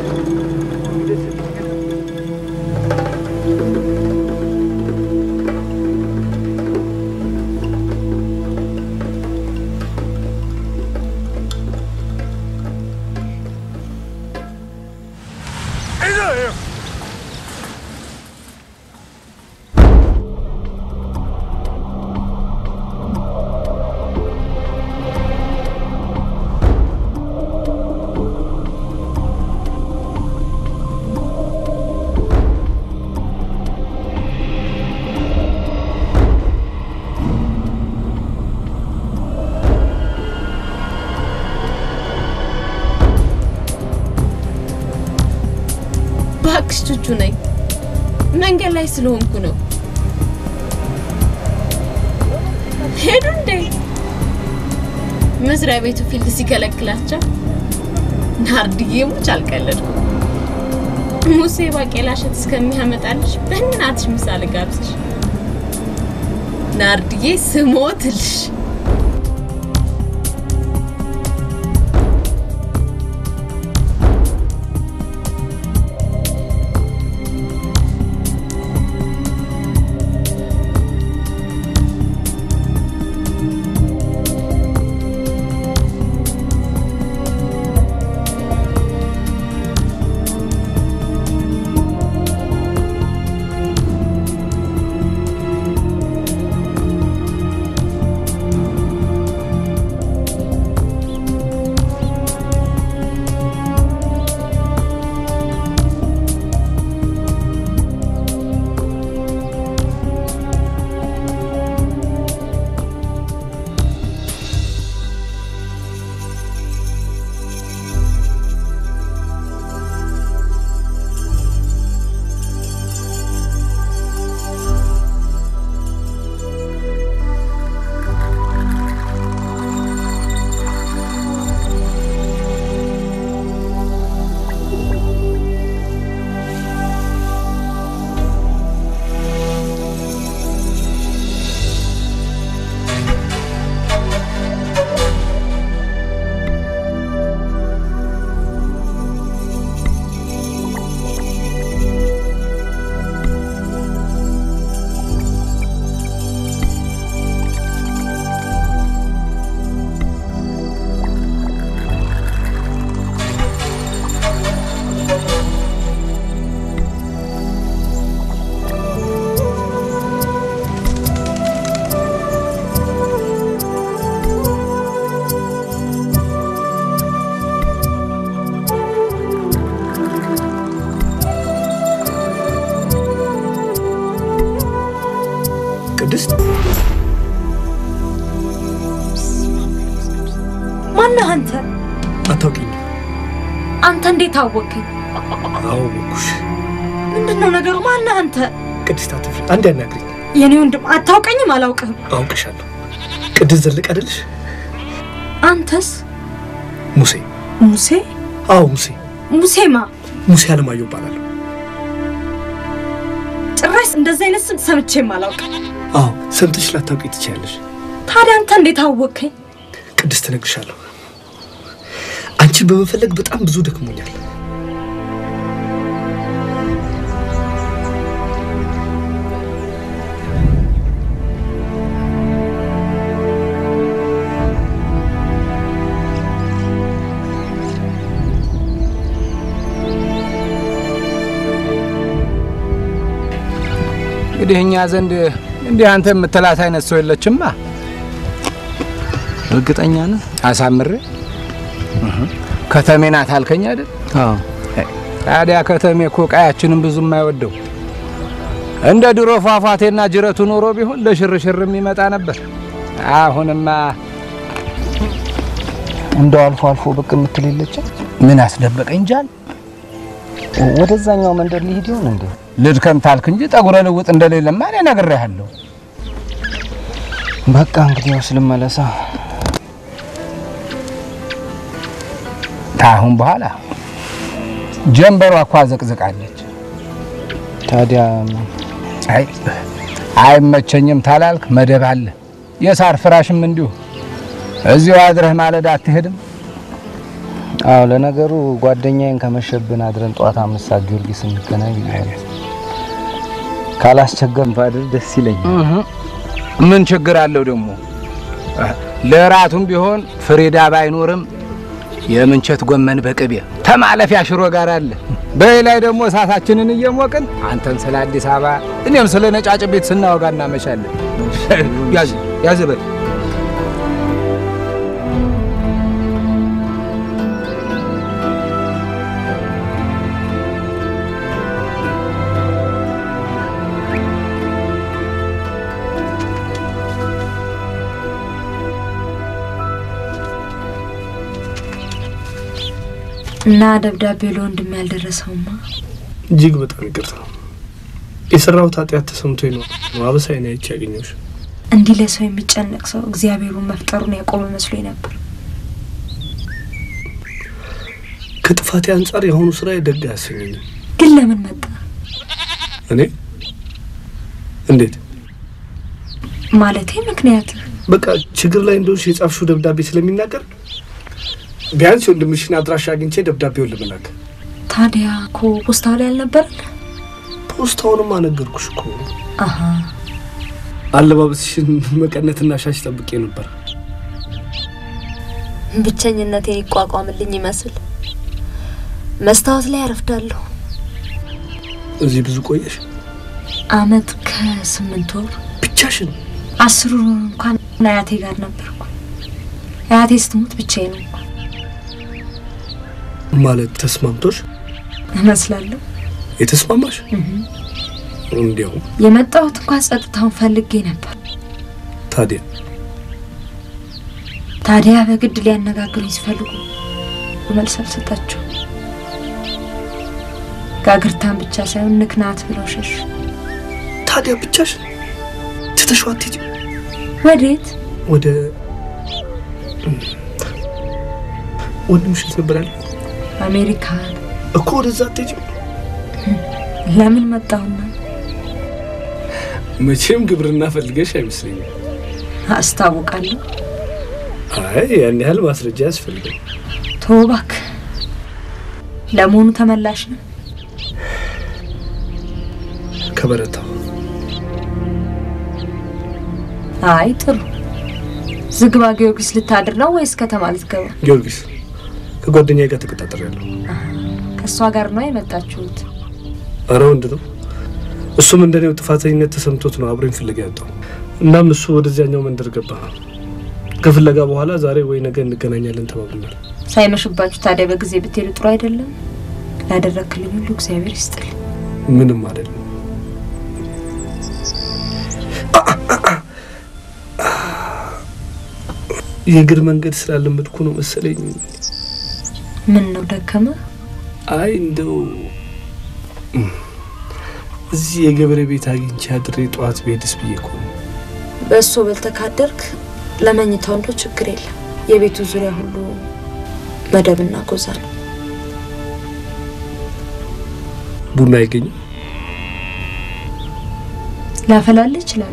ቹቹ ነኝ። መንገድ ላይ ስለሆንኩ ነው። ሄዱ እንዴ? መስሪያ ቤቱ ፊልድ ሲከለክላቸው ናርዲዬ ሙች አልቀለድኩም። ሙሴ ባቄላ እሸት እስከሚያመጣልሽ በእናትሽ ምሳሌ ጋብዝሽ ናርዲዬ ስሞትልሽ። ማነህ አንተ? አታውቂኝ? አንተ እንዴት አወቅኝ? አወኩሽ። ምንድነው ነገሩ? ማነህ አንተ? ቅድስት አትፍሪ፣ አንዴ አናግሪኝ። የኔ ወንድም አታውቀኝም? አላውቅም። አውቅሻለሁ። ቅድስት ዘለቀ አይደልሽ? አንተስ? ሙሴ። ሙሴ? አዎ ሙሴ። ሙሴማ? ሙሴ አለማየሁ እባላለሁ። ጭራሽ እንደዚህ አይነት ስም ሰምቼም አላውቅም። አዎ ሰምተሽ ላታውቂ ትችያለሽ። ታዲያ አንተ እንዴት አወቅኝ? ቅድስት እነግርሻለሁ። አንቺን በመፈለግ በጣም ብዙ ደክሞኛል። እንግዲህ እኛ ዘንድ እንዲህ አንተ የምትላት አይነት ሰው የለችማ። እርግጠኛ ነህ? አሳምሬ ከተሜ ናት አልከኝ አይደል? አዎ። ታዲያ ከተሜ እኮ ቀያችንን ብዙ የማይወደው እንደ ድሮ ፏፏቴና ጅረቱ ኖሮ ቢሆን ለሽርሽር የሚመጣ ነበር። አሁንማ እንደው አልፎ አልፎ ብቅ የምትል የለችም። ምን አስደበቀኝ ጃል? ወደዛኛው መንደር ሊሄድ ይሆን እንዴ? ልድከም ታልክ እንጂ ጠጉረ ልውጥ እንደሌለማ እኔ ነግሬሃለሁ። በቃ እንግዲህ ያው ልመለሳ። ታሁን በኋላ ጀንበሯ እኮ ዘቅዝቃለች። ታዲያ አይመቸኝም ታላልክ መደብ አለ። የሳር ፍራሽም እንዲሁ እዚሁ አድረህ ማለዳ አትሄድም? አዎ ለነገሩ ጓደኛዬን ከመሸብን አድረን ጧት 5 ሰዓት ጊዮርጊስ እንገናኝ ይላል። ካላስቸገም ባድር ደስ ይለኛል። ምን ችግር አለው ደግሞ? ለራቱም ቢሆን ፍሬዳ ባይኖርም የምንቸት ጎመን በቅቤ ተማለፊያ ሽሮ ጋር አለ። በላይ ደግሞ እሳታችንን እየሞቅን አንተን ስለ አዲስ አበባ እኔም ስለ ነጫጭ ቤት ስናወጋ እናመሻለን። ያዝ በል። እና ደብዳቤው ለወንድም ያልደረሰውማ እጅግ በጣም ይቅርታ። የሰራሁት ኃጢአት ተሰምቶኝ ነው ማበሳዬን አይቼ ያገኘሁሽ። እንዲህ ለሰው የሚጨነቅ ሰው እግዚአብሔሩን መፍጠሩን ያቆመ መስሎኝ ነበር። ከጥፋቴ አንጻር የሆኑ ስራ ደግ አያሰኘኝም። ግን ለምን መጣ? እኔ እንዴት ማለቴ ምክንያት በቃ ችግር ላይ እንደሆንሽ የጻፍሽው ደብዳቤ ስለሚናገር ቢያንስ ወንድምሽን አድራሻ አግኝቼ ደብዳቤውን ልመላክ። ታዲያ እኮ ፖስታው ላይ አልነበረም? ፖስታውንም አነገርኩሽ እኮ። አሃ አለባበስሽን መቀነትና ሻሽ ጠብቄ ነበር። ብቸኝነቴን ይቋቋምልኝ ይመስል መስታወት ላይ አረፍዳለሁ። እዚህ ብዙ ቆየሽ? አመት ከ8 ወር። ብቻሽን? 10 እንኳን አያቴ ጋር ነበርኩ። አያቴ ስትሞት ብቻዬን ነው። ማለት ተስማምቶሽ እመስላለሁ? የተስማማሽ? እንዴው የመጣሁት እንኳን ጸጥታውን ፈልጌ ነበር። ታዲያ በግድ ሊያነጋግሩኝ ሲፈልጉ መልስ አልሰጣቸው። ጋግርታን ብቻ ሳይሆን ንክናት ብለው ሸሹ። ታዲያ ብቻሽ ትተሽው አትሄጂም? ወዴት? ወደ ወንድምሽ ነበር ያለው አሜሪካ እኮ። ወደዛ አትሄጂም? ለምን መጣሁና? መቼም ግብርና ፈልገሽ አይመስለኝም። አስታውቃለሁ። አይ ያን ያህል ማስረጃ ያስፈልጋል። ተው እባክህ። ለመሆኑ ተመላሽ ነው? ከበረታው። አይ ጥሩ። ዝግባ ጊዮርጊስ ልታድር ነው ወይስ ከተማ ልትገባ? ጊዮርጊስ ከጓደኛዬ ጋር ተቀጣጥሬያለሁ። ከሷ ጋር ነው የመጣችሁት? ኧረ ወንድ ነው። እሱም እንደኔው ጥፋተኝነት ተሰምቶት ነው አብሮኝ ፍለጋ ያጣው። እናም እሱ ወደዚያኛው መንደር ገባ። ከፍለጋ በኋላ ዛሬ ወይ ነገ እንገናኛለን ተባብለናል። ሳይመሽባችሁ ታዲያ በጊዜ ብትሄዱ ጥሩ አይደለም? ላደረክልኝ ሁሉ እግዚአብሔር ይስጥልኝ። ምንም አይደለም። የእግር መንገድ ስላለመድኩ ነው መሰለኝ። ምን ነው ደከመ? አይ እንደው እዚህ የገበሬ ቤት አግኝቼ አድሬ ጠዋት ቤድስ ብዬ እኮ ነው። በእሱ በልተካደርክ ለመኝታው እንደው ችግር የለም። የቤቱ ዙሪያ ሁሉ መደብና ጎዛ ነው። ቡና አይገኝም? ላፈላልህ ይችላል።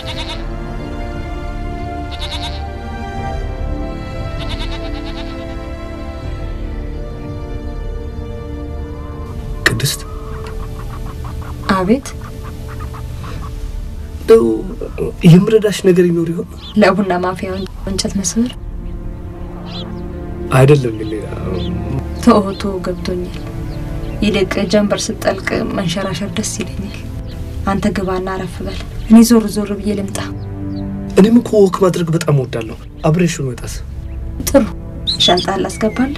ቅድስት። አቤት። የምረዳሽ ነገር ይኖር ይሆን? ለቡና ማፍያው እንጨት መስመር አይደለም ሌላ ተውቶ ገብቶኛል። ይልቅ ጀንበር ስጠልቅ መንሸራሸር ደስ ይለኛል። አንተ ግባና አረፍ በል፣ እኔ ዞር ዞር ብዬ ልምጣ። እኔም እኮ ወክ ማድረግ በጣም ወዳለሁ። አብሬሽ ነው ወጣስ? ጥሩ ሻንጣ ላስገባል።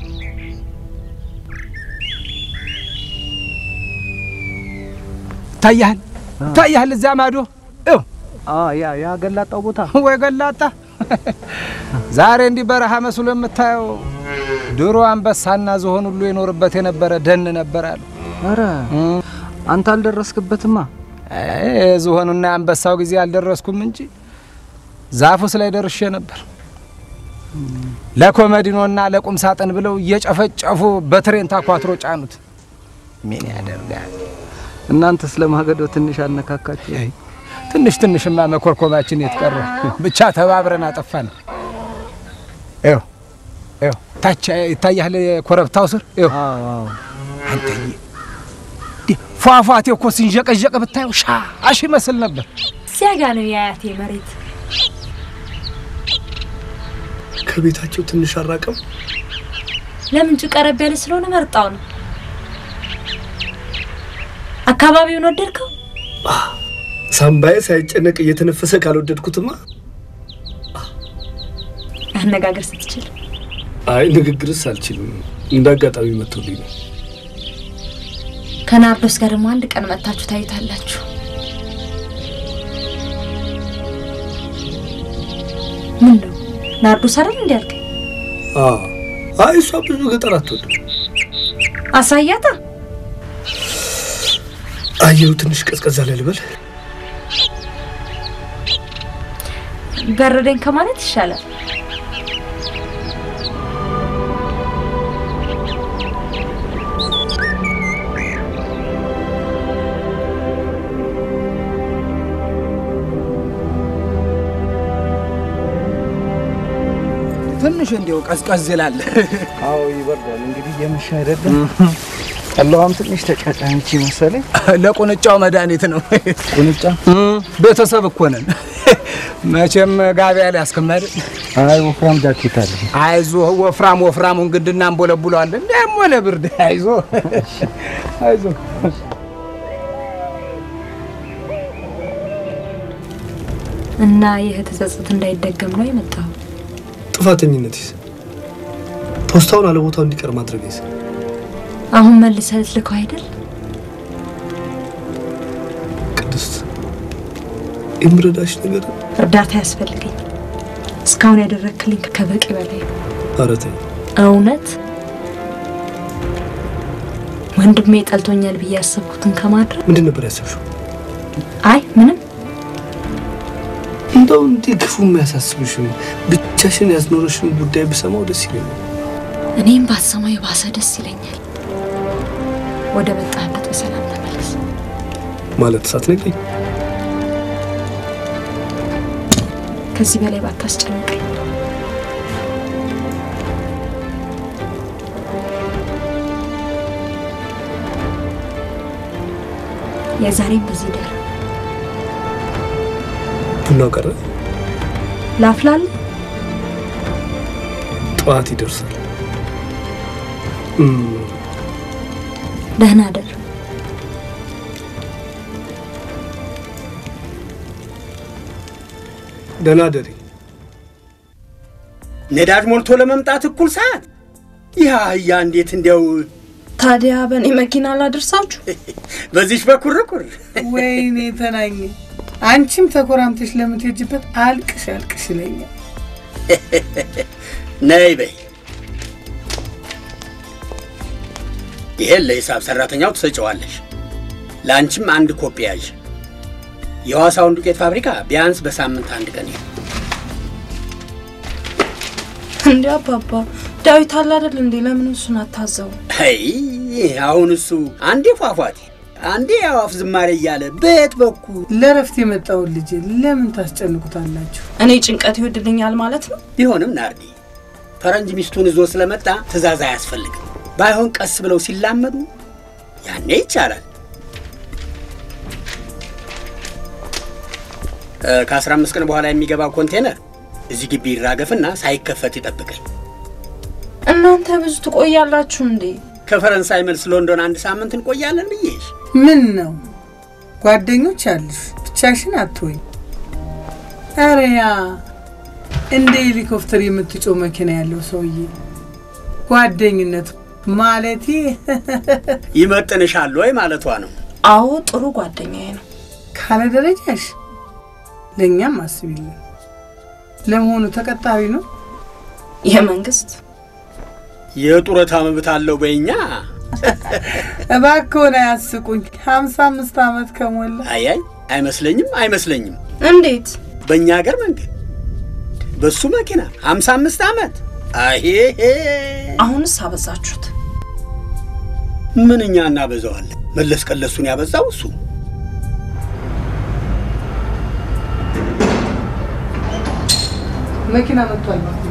ታያህል እዛ ማዶ ያ ገላጣው ቦታ ወይ ገላጣ ዛሬ እንዲህ በረሃ መስሎ የምታየው ድሮ አንበሳና ዝሆን ሁሉ የኖርበት የነበረ ደን ነበር አሉ። አረ አንተ አልደረስክበትማ። ዝሆኑና አንበሳው ጊዜ አልደረስኩም እንጂ ዛፉስ ላይ ደርሼ ነበር። ለኮመዲኖና ለቁም ሳጥን ብለው እየጨፈጨፉ በትሬን ታኳትሮ ጫኑት። ምን ያደርጋል? እናንተ ስለማገዶ ትንሽ አነካካችሁ። ትንሽማ መኮርኮማችን የተቀረ ብቻ ተባብረን አጠፋን። ታች ይታያል ኮረብታው ስር። አንተ ፏፏቴ እኮ ሲንጀቀጀቅ ብታየው ሻሽ ይመስል ነበር። እዚያ ጋ ነው የአያቴ መሬት። ከቤታቸው ትንሽ አራቀም። ለምንጭ ቀረብ ያለ ስለሆነ መርጣው ነው። አካባቢውን ወደድከው? ሳምባዬ ሳይጨነቅ እየተነፈሰ ካልወደድኩትማ። አነጋገር ስትችል? አይ ንግግርስ አልችልም። እንዳጋጣሚ መጥቶልኝ ነው። ከናርዶስ ጋር ደግሞ አንድ ቀን መጣችሁ ታይታላችሁ። ምን ነው ናርዶስ አይደል እንዴ ያልከኝ? አይ እሷ ብዙ ገጠር አትወድም። አሳያታ። አየሩ ትንሽ ቀዝቀዝ አለ ልበል። በረደኝ ከማለት ይሻላል። ትንሽ እንደው ቀዝቀዝ ይላል። አዎ ይበርዳል። እንግዲህ የምሽ አይደለም። ጠላዋም ትንሽ ተጫጫንቺ መሰለኝ። ለቁንጫው መድኃኒት ነው። ቁንጫ ቤተሰብ እኮ ነን። መቼም ጋቢያ ላይ አስከማድ። አይ ወፍራም ጃኬት አለ። አይዞ ወፍራሙን ግድና እንቦለቡለዋለን። ደሞ ለብርድ አይዞ አይዞ። እና ይሄ ተጸጸት እንዳይደገም ነው የመጣው። ጥፋተኝነትስ ፖስታውን አለ ቦታው እንዲቀር ማድረግስ? አሁን መልሰህ ልከው አይደል? ቅድስት እምረዳሽ ነገር እርዳታ ያስፈልገኝ። እስካሁን ያደረክልኝ ከበቂ በላይ ነው። ኧረ ተይ። እውነት ወንድሜ ጠልቶኛል ብዬ ያሰብኩትን ከማድረግ ምንድን ነበር ያሰብሽው? አይ ምንም። እንደው እንዲህ ክፉ የሚያሳስብሽ ብቻሽን ያስኖርሽን ጉዳይ ብሰማው ደስ ይለኛል። እኔም ባሰማው የባሰ ደስ ይለኛል። ወደ መጣህበት በሰላም ተመለስ። ማለት ሳትነግሪኝ? ከዚህ በላይ ባታስጨንቀኝ። የዛሬም በዚህ ደር ቡናው ቀረ። ላፍላል ጠዋት ይደርሳል። ደህና ደር። ደህና ደሪ። ነዳጅ ሞልቶ ለመምጣት እኩል ሰዓት። ያ እንዴት እንደው ታዲያ በኔ መኪና ላደርሳችሁ? በዚህሽ በኩርኩር ወይኔ ተናኝ። አንቺም ተኮራምተሽ ለምትሄጂበት አልቅሽ ይለኛል። ነይ በይ። ይሄን ለሂሳብ ሰራተኛው ትሰጪዋለሽ። ለአንቺም አንድ ኮፒ ያዥ። የዋሳውን ዱቄት ፋብሪካ ቢያንስ በሳምንት አንድ ቀን ይሄ እንዴ አባባ ዳዊት አለ አይደል እንዴ? ለምን እሱን አታዘው? አይ አሁን እሱ አንዴ ፏፏቴ አንዴ አዋፍ ዝማሬ እያለ በየት በኩል ለረፍት የመጣው ልጅ ለምን ታስጨንቁታላችሁ? እኔ ጭንቀት ይወድልኛል ማለት ነው። ቢሆንም ናርዲ ፈረንጅ ሚስቱን ይዞ ስለመጣ ትእዛዝ አያስፈልግም። ባይሆን ቀስ ብለው ሲላመዱ ያኔ ይቻላል። ከ15 ቀን በኋላ የሚገባው ኮንቴነር እዚህ ግቢ ይራገፍና ሳይከፈት ይጠብቀኝ። እናንተ ብዙ ትቆያላችሁ እንዴ? ከፈረንሳይ መልስ ሎንዶን አንድ ሳምንት እንቆያለን ብዬሽ። ምን ነው ጓደኞች አሉሽ? ብቻሽን አትወይ። አረያ እንደ ሄሊኮፕተር የምትጮህ መኪና ያለው ሰውዬ ጓደኝነት ማለቴ ይመጥንሻል ወይ ማለቷ ነው? አዎ ጥሩ ጓደኛዬ ነው። ካለ ደረጃሽ ለኛም አስቢልኝ። ለመሆኑ ተቀጣሪ ነው? የመንግስት የጡረታ መብት አለው በእኛ? እባክዎን አያስቁኝ። 55 ዓመት ከሞላ አይ አይመስለኝም። እንዴት? በእኛ ሀገር መንገድ በሱ መኪና 55 ዓመት? አይ አሁንስ አበዛችሁት። ምንኛ እናበዛዋለን? መለስ ቀለሱን ያበዛው እሱ። መኪና መጥቷል ማለት ነው።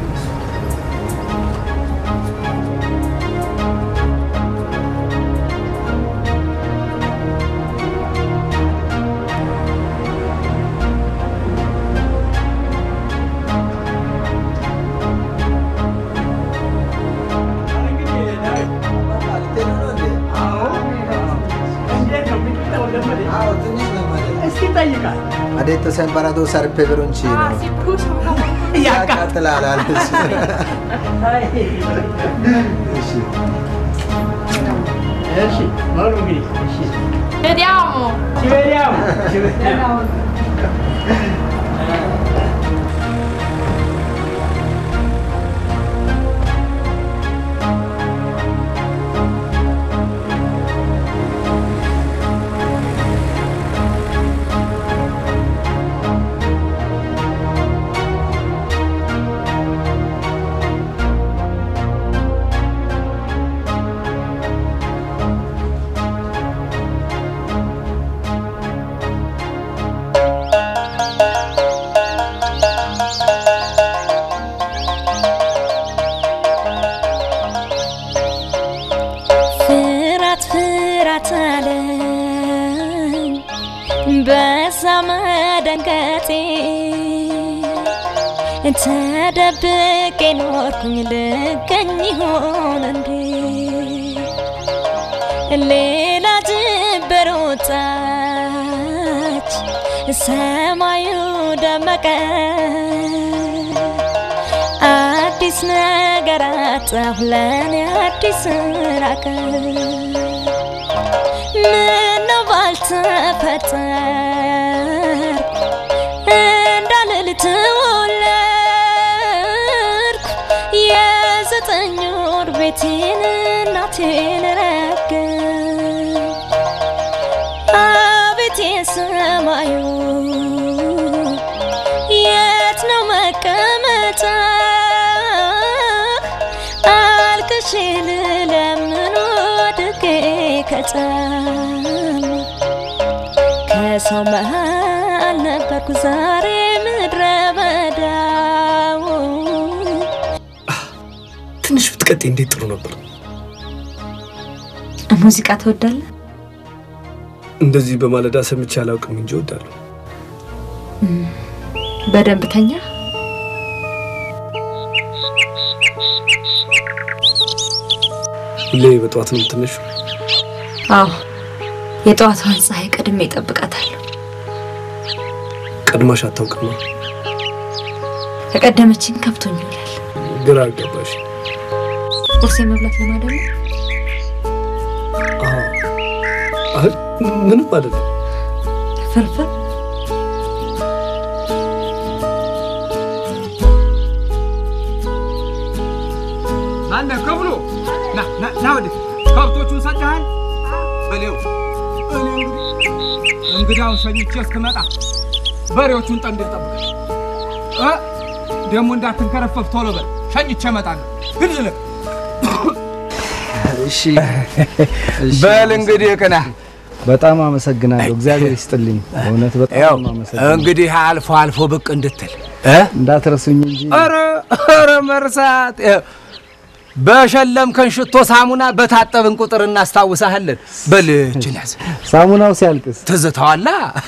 Adesso sei imparato a usare il peperoncino. Ah, sì, scusa. Esci, Vediamo. Ci vediamo. ተደብቄ ኖርኩኝ ልገኝ ይሆን እንዴ ሌላ ጅብር ወጣች ሰማዩ ደመቀ አዲስ ነገር አጣሁ ለኔ አዲስ ራቀ ምነው ባልተፈጠርኩ እንዳልልት የዘጠኙር ቤቴን እናቴን ረገ አቤት የሰማዩ የት ነው መቀመጫ አልቅሼ ልለምን ወድቄ ከጫማ ከሰው መሃል ነበርኩ ዛሬ ምድረ በዳው ትንሽ ብትቀጥ እንዴት ጥሩ ነበር። ሙዚቃ ትወዳለህ? እንደዚህ በማለዳ ሰምቼ አላውቅም እንጂ እወዳለሁ። በደንብ ተኛ። ሁሌ በጠዋት ነው የምትነሺው? አዎ የጠዋቷን ፀሐይ ቀድሜ እጠብቃታለሁ። ቀድማሽ አታውቅም? ከቀደመችኝ ከብቶኝ ይላል። ግራ አጋባሽ። ቁርስ መብላት ለማደም ምንም አይደለም። ፍርፍር ማነህ ክፍሉ? ና ወዲህ ከብቶቹን ሰጥተሃል? በሌው እንግዳውን ሸኝቼ እስክመጣ በሬዎቹን ጠንድ ጠብቀህ ደግሞ እንዳትንከረፈፍ ቶሎ በል። ሸኝቼ እመጣለሁ። ሂድ ዝለቅ። እሺ በል እንግዲህ ቅና። በጣም አመሰግናለሁ። እግዚአብሔር ይስጥልኝ። በእውነት በጣም አመሰግናለሁ። እንግዲህ አልፎ አልፎ ብቅ እንድትል እንዳትረሱኝ እንጂ። ኧረ መርሳት። በሸለምከን ሽቶ ሳሙና በታጠብን ቁጥር እናስታውሳለን። በል ችላስ ሳሙናው ሲያልቅስ ትዝታዋላ።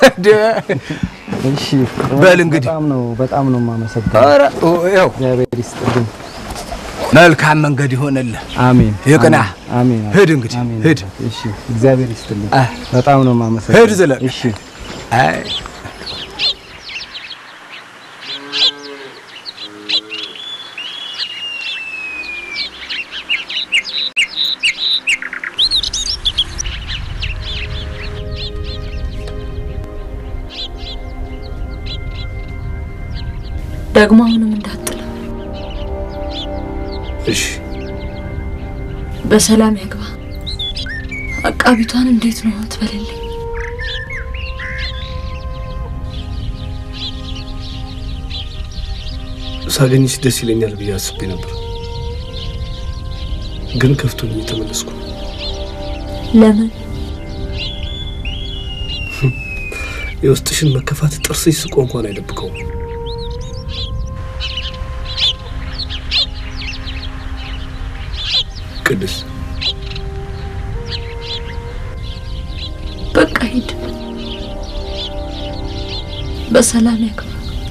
እሺ በል እንግዲህ በጣም ነው የማመሰግነው። ኧረ ያው እግዚአብሔር ይስጥልኝ። መልካም መንገድ ይሆንልህ። አሜን። ይቅና። አሜን። ሂድ እንግዲህ ሂድ። እሺ እግዚአብሔር ይስጥልኝ። በጣም ነው የማመሰግነው። ሂድ ዝለቅ። እሺ አይ ደግሞ አሁንም እንዳትጥል እሺ። በሰላም ያግባ። አቃቢቷን እንዴት ነው ትበልልኝ? ሳገኝሽ ደስ ይለኛል ብዬ አስቤ ነበር፣ ግን ከፍቶኝ ተመለስኩ። ለምን? የውስጥሽን መከፋት ጥርስሽ ስቆ እንኳን አይደብቀውም። ቅድስ በቃ ሂድ፣ በሰላም ያግባ።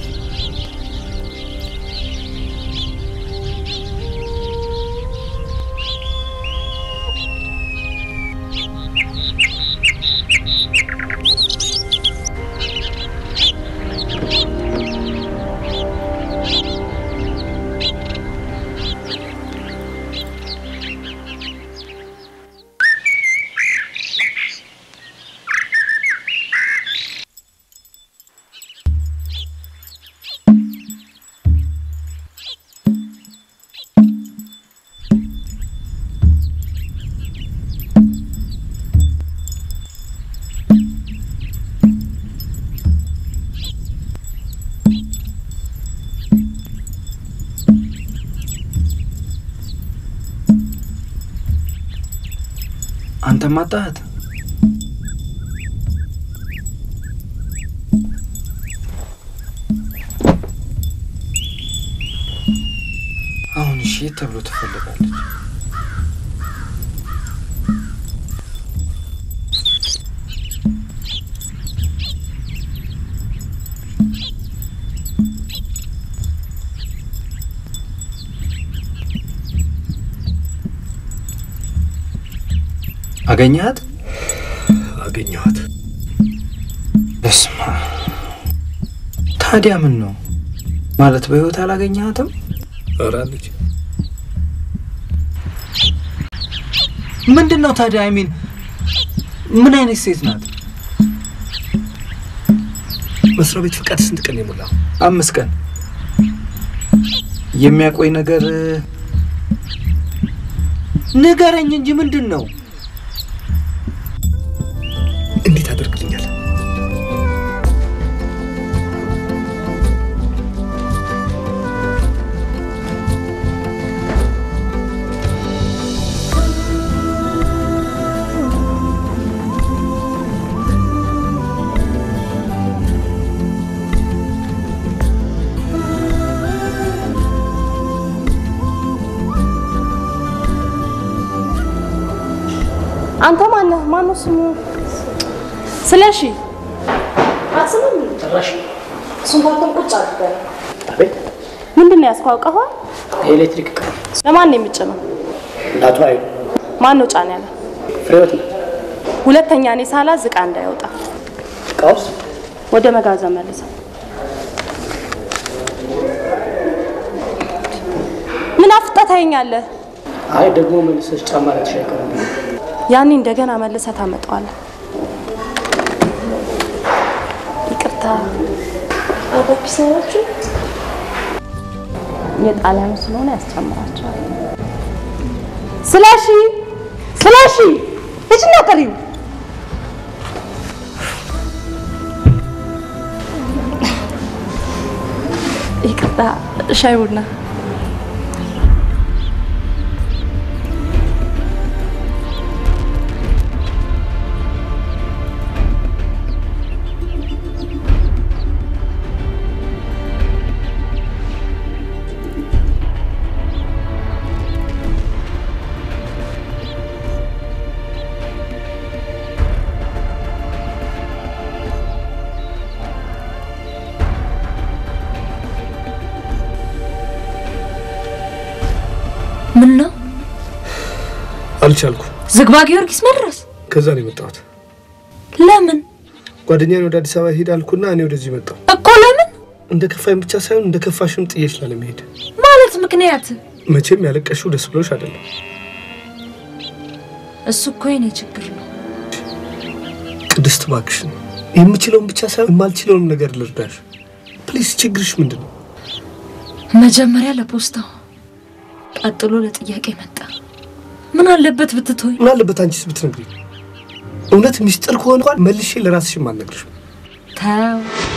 አንተ ማጣት አሁን እሺ ተብሎ ትፈልጋለች። አገኘሃት? አገኘኋት። በስማ ታዲያ ምን ነው ማለት በህይወት አላገኘሃትም? ኧረ አለች። ምንድነው ታዲያ? አይ ሚን ምን አይነት ሴት ናት? መስሪያ ቤት ፍቃድ ስንት ቀን የሞላው? 5 ቀን። የሚያቆይ ነገር ንገረኝ እንጂ ምንድነው? እንዴት አደርግልኛል? አንተ ማነህ? ማነው ስሙ? ስለሺ አስሙኝ። ጭራሽ እሱን ባልከን ቁጭ አድርገን። አቤት። ምንድን ነው ያስኳውቀኸው? የኤሌክትሪክ ዕቃ። ለማን ነው የሚጭነው? እንዳቱ አይሉ። ማን ነው ጫን ያለ? ፍሬዎት ነው። ሁለተኛ እኔ ሳላዝ ዕቃ እንዳይወጣ። ዕቃውስ? ወደ መጋዘን መልሰው። ምን አፍጠህ ታየኛለህ? አይ ደግሞ መልሰሽ ጫማ ላይ ተሸከም። ያኔ እንደገና መልሰህ ታመጣዋለህ። ይቅርታ አባክሰናችሁ የጣሊያኑ ስለሆነ ያስጨምራቸዋል። ስላሺ እጅና ቀሪው ይቅርታ ሻይ ቡና ምን ነው አልቻልኩ ዝግባ ጊዮርጊስ መድረስ ከዛ ነው የመጣሁት ለምን ጓደኛዬ ወደ አዲስ አበባ ሄዳልኩና እኔ ወደዚህ መጣሁ እኮ ለምን እንደ ከፋኝ ብቻ ሳይሆን እንደ ከፋሽም ጥየሽ ላለመሄድ ማለት ምክንያት መቼም ያለቀሽው ደስ ብሎሽ አይደለም እሱ እኮ የኔ ችግር ነው ቅድስት እባክሽን የምችለውን ብቻ ሳይሆን የማልችለውን ነገር ልርዳሽ ፕሊዝ ችግርሽ ምንድነው መጀመሪያ ለፖስታው ቀጥሎ ለጥያቄ መጣ ምን አለበት ብትቶይ ምን አለበት አንቺስ ብትነግሪ እውነት ሚስጥር ከሆነ እንኳን መልሼ ለራስሽ ማነግርሽ ታው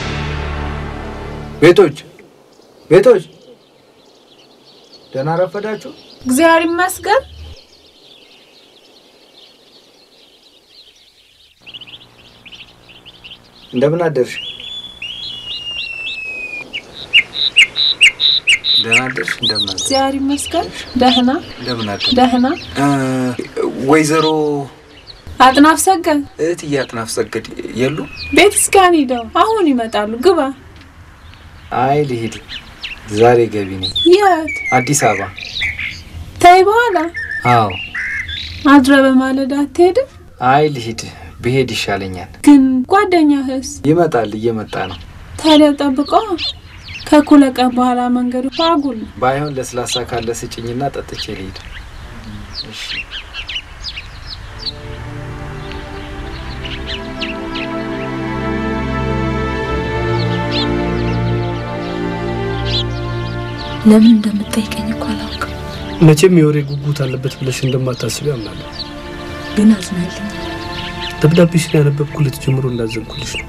ቤቶች ደህና ረፈዳችሁ እግዚአብሔር ይመስገን እንደምን አደርሽ ደህና አደርሽ እንደምን አደርሽ እግዚአብሔር ይመስገን ደህና እንደምን አደርሽ ደህና ወይዘሮ አጥናፍ ሰገድ እህትዬ አጥናፍ ሰገድ የሉ ቤት እስካን ሄደው አሁን ይመጣሉ ግባ አይ ልሂድ ዛሬ ገቢ ነኝ የት አዲስ አበባ ተይ በኋላ አዎ አድረ በማለዳ አትሄድም አይ ልሂድ ብሄድ ይሻለኛል ግን ጓደኛህስ ይመጣል እየመጣ ነው ታዲያ ጠብቀው ከኩለ ቀን በኋላ መንገዱ አጉል ባይሆን ለስላሳ ካለ ስጭኝና ጠጥቼ ልሂድ እሺ ለምን እንደምትጠይቀኝ እኮ አላውቅም መቼም የወሬ ጉጉት አለበት ብለሽ እንደማታስቢ አምናለሁ ግን አዝናለሁ ደብዳቤሽን ያነበብኩለት ጀምሮ እንዳዘንኩልሽ ነው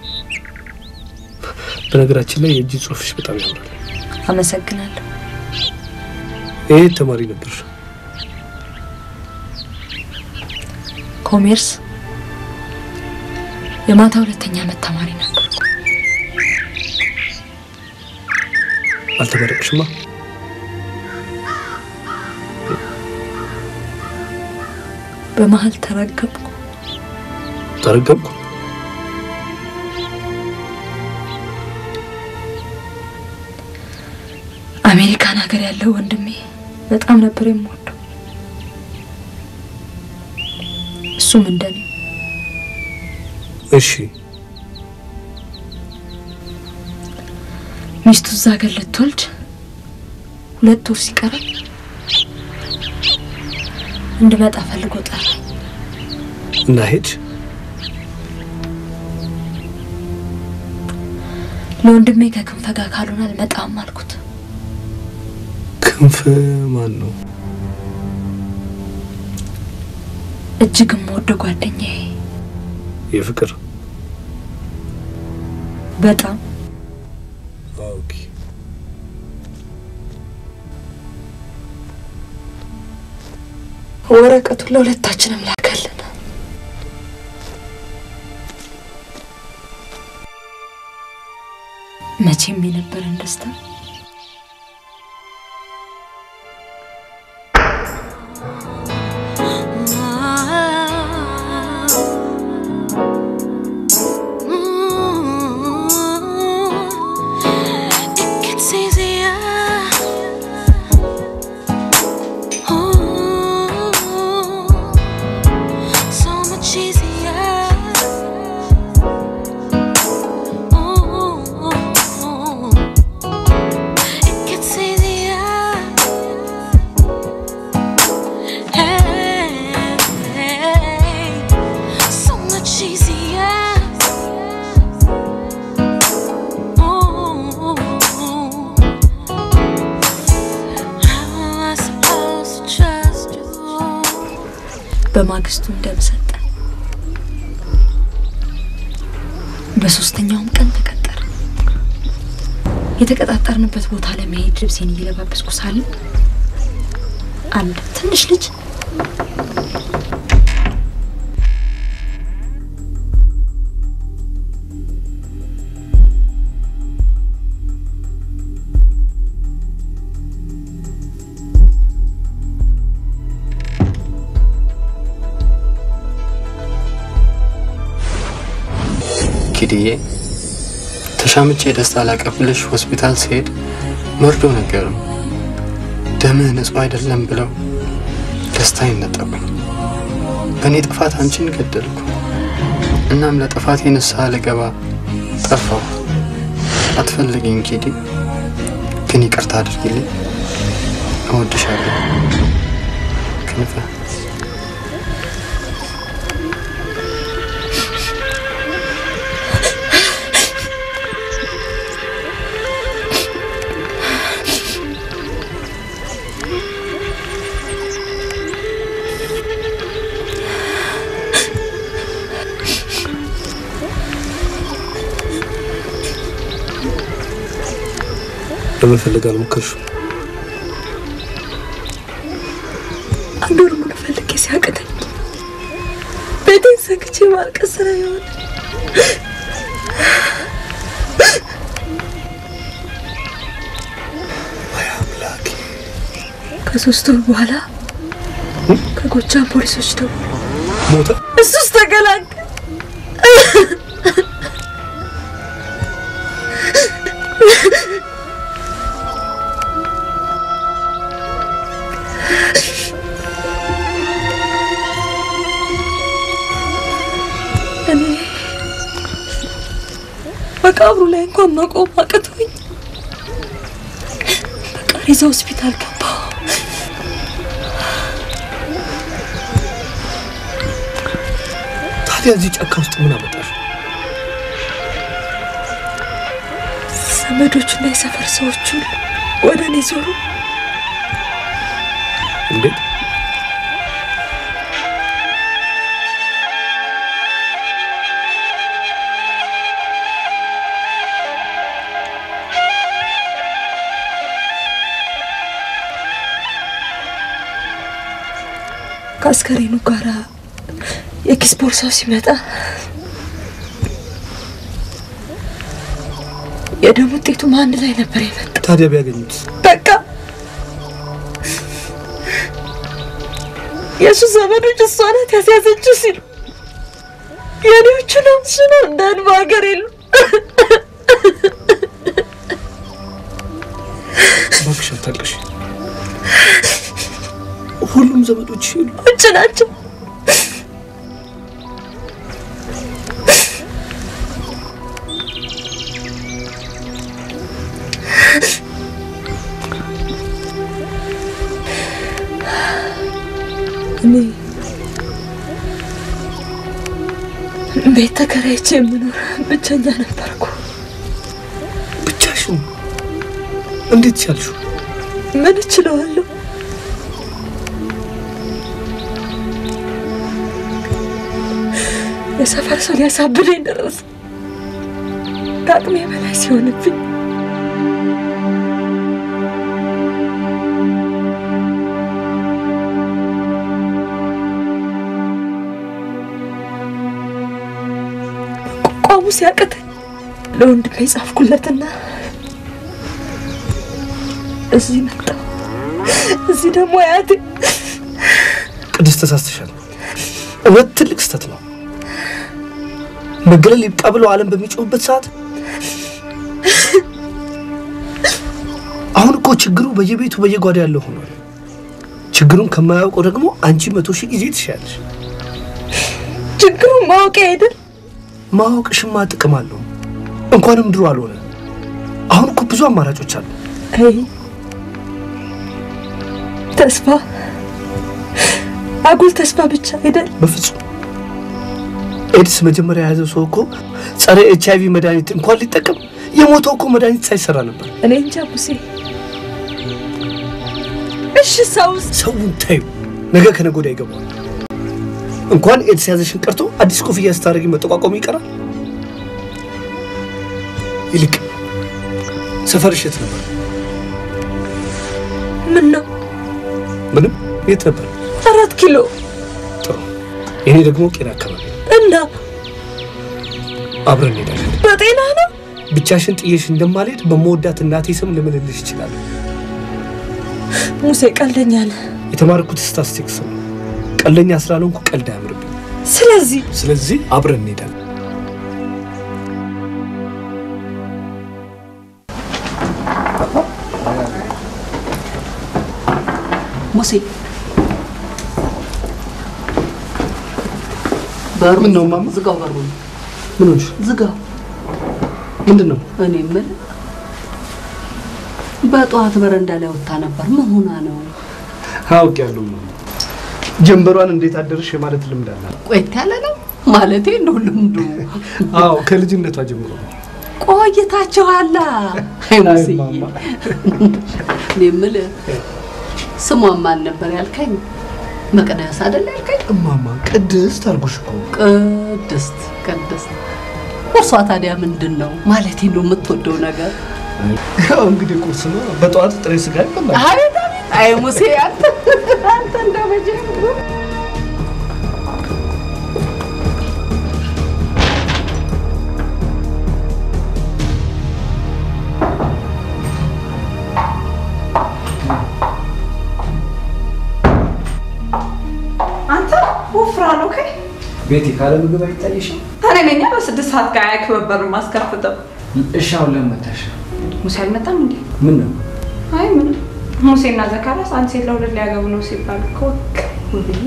በነገራችን ላይ የእጅ ጽሑፍሽ በጣም ያምራል አመሰግናለሁ ይሄ ተማሪ ነበር ኮሜርስ የማታ ሁለተኛ ዓመት ተማሪ ነበር አልተመረቅሽማ በመሃል ተረገምኩ አሜሪካን ሀገር ያለው ወንድሜ በጣም ነበር የምወደው እሱም እንደኔ እሺ ሚስቱ እዛ ሀገር ልትወልድ 2 ወር ሲቀር እንድመጣ ፈልጎ ጠራኝ እና ሄድሽ ለወንድሜ ከክንፈ ጋር ካልሆነ አልመጣም አልኩት ክንፈ ማን ነው እጅግ የምወደው ጓደኛዬ የፍቅር በጣም ኦኬ ወረቀቱን ለሁለታችንም ላከልን መቼም የነበረን ደስታ በማግስቱ እንደምሰጠ በሶስተኛውም ቀን ተቀጠረ። የተቀጣጠርንበት ቦታ ለመሄድ ልብሴን እየለባበስኩ ሳለ አንድ ትንሽ ልጅ ኪድዬ ተሻምቼ ደስታ ላቀብልሽ ሆስፒታል ሲሄድ መርዶ ነገርም ደምህ ንጹህ አይደለም ብለው ደስታዬን ነጠቁኝ። በእኔ ጥፋት አንቺን ገደልኩ። እናም ለጥፋቴ ንስሐ ልገባ ጠፋሁ። አትፈልጊኝ ኪዲ፣ ግን ይቅርታ አድርጊልኝ። እወድሻለሁ ክንፈ። ለመፈለግ አልሞከርሽም? አንድ ወር ሙሉ ፈልጌ ሲያቅተኝ ቤቴን ዘግቼ ማልቀስ ስራ ይሆን። ከሶስት ወር በኋላ ከጎጃም ፖሊሶች ደወሉ። ሞተ? እሱስ ተገላገለ። መቃብሩ ላይ እንኳን መቆም አቅቶኝ በቃሬዛ ሆስፒታል ገባሁ። ታዲያ እዚህ ጫካ ውስጥ ምን አመጣሽ? ዘመዶቹና የሰፈር ሰዎች ሁሉ ወደ እኔ ዞሩ። እንዴት? ከአስከሬኑ ጋራ የኪስ ቦርሳው ሲመጣ የደም ውጤቱ አንድ ላይ ነበር የመጣው። ታዲያ ቢያገኙት? በቃ የሱ ዘመዶች እሷ ናት ያስያዘችው ሲሉ የኔዎቹ ነው እሱ ነው እንዳንባ ሀገር የሉ። እባክሽ አታልቅሽ። ሁሉም ዘመዶች ውጭ ናቸው። እኔ ቤት ተከራይቼ የምኖር ብቸኛ ነበርኩ። ብቻሽን? እንዴት ቻልሽው? ምን እችለዋለሁ? የሰፈር ሰው ሊያሳብደኝ ደረሰ። ከአቅሜ በላይ ሲሆንብኝ ቋሙ ሲያቅተኝ ለወንድሜ ጻፍኩለትና እዚህ መጣሁ። እዚህ ደግሞ አያቴ። ቅድስት ተሳስተሻል። እውነት ትልቅ ስህተት ነው። መገለል ይብቃ ብሎ ዓለም በሚጮህበት ሰዓት አሁን እኮ ችግሩ በየቤቱ በየጓዳ ያለው ሆኗል። ችግሩን ከማያውቀው ደግሞ አንቺ 100,000 ጊዜ ትሻለሽ። ችግሩን ማወቅ አይደል? ማወቅሽማ ጥቅም አለው። እንኳንም ድሮ አልሆነ። አሁን እኮ ብዙ አማራጮች አሉ። አይ ተስፋ፣ አጉል ተስፋ ብቻ አይደል? በፍጹም ኤድስ መጀመሪያ የያዘው ሰው እኮ ጸረ HIV መድኃኒት እንኳን ሊጠቀም የሞተው እኮ መድኃኒት ሳይሰራ ነበር። እኔ እንጃ ሙሴ። እሺ ሰውን ታዩ፣ ነገ ከነገ ወዲያ ይገባል። እንኳን ኤድስ ያዘሽን ቀርቶ አዲስ ኮፍያ ስታደርጊ መጠቋቋም ይቀራል። ይልቅ ሰፈርሽ የት ነበር? ምን ነው? ምንም። የት ነበር? 4 ኪሎ። ጥሩ። እኔ ደግሞ ቄራ አካባቢ እና አብረን እንሄዳለን። በጤና ነው? ብቻሽን ጥዬሽ እንደማልሄድ በመወዳት እናቴ ስም ልምልልሽ ይችላል። ሙሴ ቀልደኛ ነህ። የተማርኩት ስታቲስቲክስ ነው። ቀልደኛ ስላልሆንኩ ቀልድ አያምርብኝ። ስለዚህ አብረን እንሄዳለን። ሙሴ በሩን ነው ማማ? ዝጋው በሩን። ምን ሆነሽ? ዝጋው። ምንድነው? እኔ ምን በጠዋት በረንዳ ላይ ወጣ ነበር። ምን ሆና ነው? አውቄያለሁ። ጀንበሯን እንዴት አደርሽ ማለት ልምድ አላት። ቆይት ያለ ነው ማለቴ ነው ልምዱ። አዎ ከልጅነቷ ጀምሮ ቆይታችኋላ። አይ ሙሴ እኔ የምልህ ስሟን ማን ነበር ያልከኝ? መቅደስ አይደል ያልከኝ? እማማ ቅድስት አልኩሽ እኮ። ቅድስት እርሷ ታዲያ ምንድን ነው ማለቴ ነው የምትወደው ነገር? ያው እንግዲህ ቁርስ ነው። በጠዋት ጥሬ ስጋ ይበላል። አይ ሙሴ አንተ እንደመጀመሩ አንተ ወፍራ ነው ከይ ቤቲ ካለ ምግብ አይታየሽም? እኔ ነኝ በ6 ሰዓት ጋር ያክበበር ማስከፍተው። እሺ አሁን ለመታሽ ሙሴ አልመጣም እንዴ? ምን ነው? አይ ምን ሙሴና ዘካርያስ አንድ ሴት ለሁለት ሊያገቡ ነው ሲባል ኮክ ውብዬ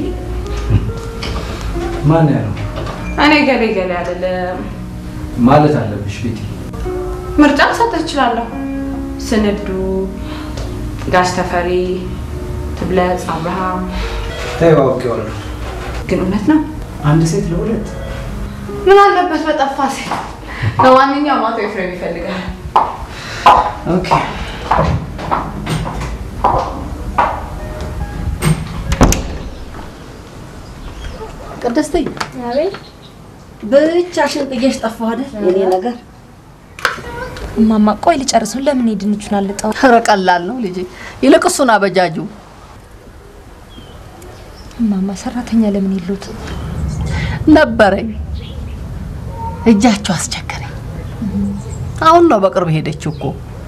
ማን ያለው? እኔ ገሌ አይደለም ማለት አለብሽ ቤቲ። ምርጫ ሰጥተህ እችላለሁ። ስንዱ፣ ጋሽ ተፈሪ፣ ትብለጽ፣ አብርሃም ታይዋውቂዋለሁ። ግን እውነት ነው አንድ ሴት ለሁለት? ምን አለበት በጠፋ ሴት። ለማንኛውም አቶ ኤፍሬም ይፈልጋል። ኦኬ ቅድስት አቤት። ብቻሽን ጥዬሽ ጠፋሁ አይደል? የኔ ነገር እማማ ቆይ ልጨርስ። ለምን ድንቹን አልጣው? ኧረ ቀላል ነው ልጄ። ይልቅ እሱን አበጃጁ። እማማ ሰራተኛ ለምን ይሉት ነበረኝ፣ እጃቸው አስቸገረኝ። አሁን ነው በቅርብ ሄደች እኮ።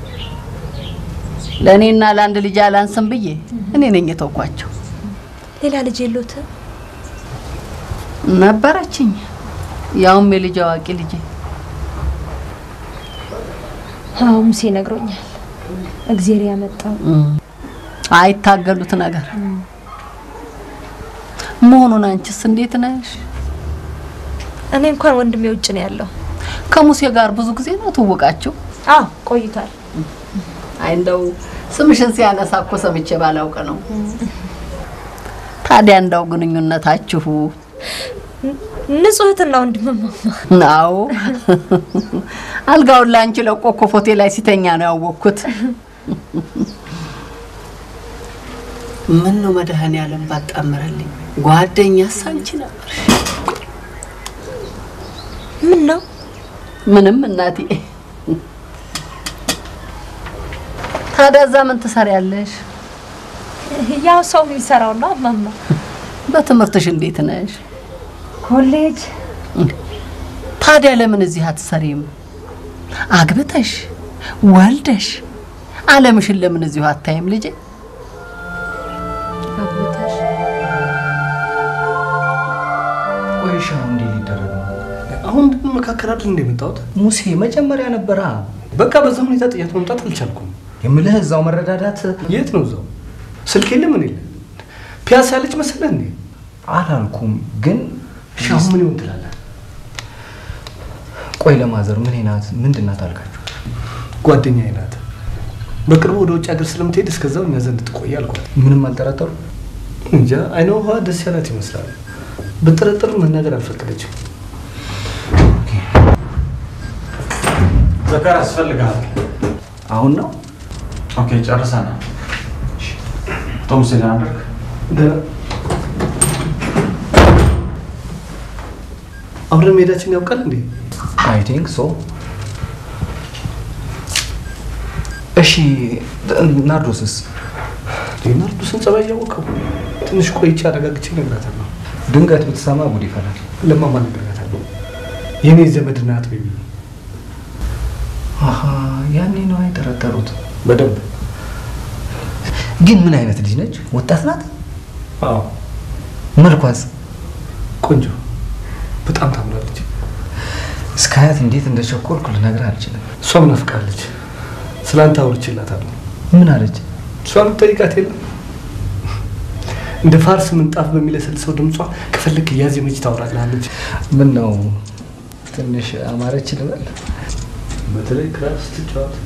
ለእኔና ለአንድ ልጅ አላንስም ብዬ እኔ ነኝ የተውኳቸው። ሌላ ልጅ የሉት ነበረችኝ፣ ያውም የልጅ አዋቂ ልጅ። አዎ ሙሴ ነግሮኛል። እግዚአብሔር ያመጣው አይታገሉት ነገር መሆኑን። አንቺስ እንዴት ነሽ? እኔ እንኳን ወንድሜ ውጭ ነው ያለው። ከሙሴ ጋር ብዙ ጊዜ ነው ትውቃችሁ? አዎ ቆይቷል። አይ እንደው ስምሽን ሲያነሳ እኮ ሰምቼ ባላውቅ ነው። ታዲያ እንደው ግንኙነታችሁ ንጹህትና ወንድማማ ነው? አልጋውን ላንቺ ለቆ እኮ ፎቴ ላይ ሲተኛ ነው ያወቅኩት። ምን ነው መድኃኒዓለም ባጣመረልኝ ጓደኛ ሳንቺ ነበር። ምን ነው? ምንም እናቴ። ታዲያ እዛ ምን ትሰሪያለሽ? ያው ሰው የሚሰራው ነው ማማ። በትምህርትሽ እንዴት ነሽ? ኮሌጅ። ታዲያ ለምን እዚህ አትሰሪም? አግብተሽ ወልደሽ ዓለምሽን ለምን እዚሁ አታይም ልጄ? አግብተሽ ቆይሻ እንዴ ሊደረግ ነው? አሁን መካከል አይደል እንደመጣሁት? ሙሴ መጀመሪያ ነበራ። በቃ በዛ ሁኔታ ጥያት መምጣት አልቻልኩም። የምልህ እዛው መረዳዳት። የት ነው እዛው? ስልክ የለም ምን የለ? ፒያሳ ያለች መሰለህ እንዴ? አላልኩም ግን ሻው ምን ይሆን ትላለህ? ቆይ ለማዘር ምን ናት? ምንድናት አልካችሁ? ጓደኛዬ ናት። በቅርቡ ወደ ውጭ ሀገር ስለምትሄድ እስከዛው እኛ ዘንድ ትቆይ አልኳት። ምንም አልጠረጠሩ? እንጃ አይነው ውሃ ደስ ያላት ይመስላል። ብጠረጥር መናገር አልፈቀደችም። ዘካር ያስፈልጋል። አሁን ነው? ኦኬ ጨርሰናል። ቶም ሲል አድርግ። አብረን መሄዳችን ያውቃል እንዴ? አይ ቲንክ ሶ። እሺ ናርዶስስ? ናርዶስን ጸባይ ያወቀው ትንሽ ቆይቼ አረጋግቼ እነግራታለሁ። ድንገት ብትሰማ ጉድ ይፈላል። ለማማ እነግራታለሁ። የኔ ዘመድ ናት ቤቢ። አሃ ያኔ ነው አይጠረጠሩት በደንብ። ግን ምን አይነት ልጅ ነች? ወጣት ናት? አዎ። መልኳስ? ቆንጆ፣ በጣም ታምራለች። እስካያት እንዴት እንደቸኮልኩ ልነግርህ አልችልም። እሷም ናፍቃለች። ስላንተ አውርቼላታለሁ። ምን አለች? እሷም ጠይቃት የለም እንደ ፋርስ ምንጣፍ በሚለሰልሰው ድምጿ ከፈለክ እያዜመች ታወራለች። ምን ነው ትንሽ አማረች ልበል? በተለይ ክራር ስትጫወት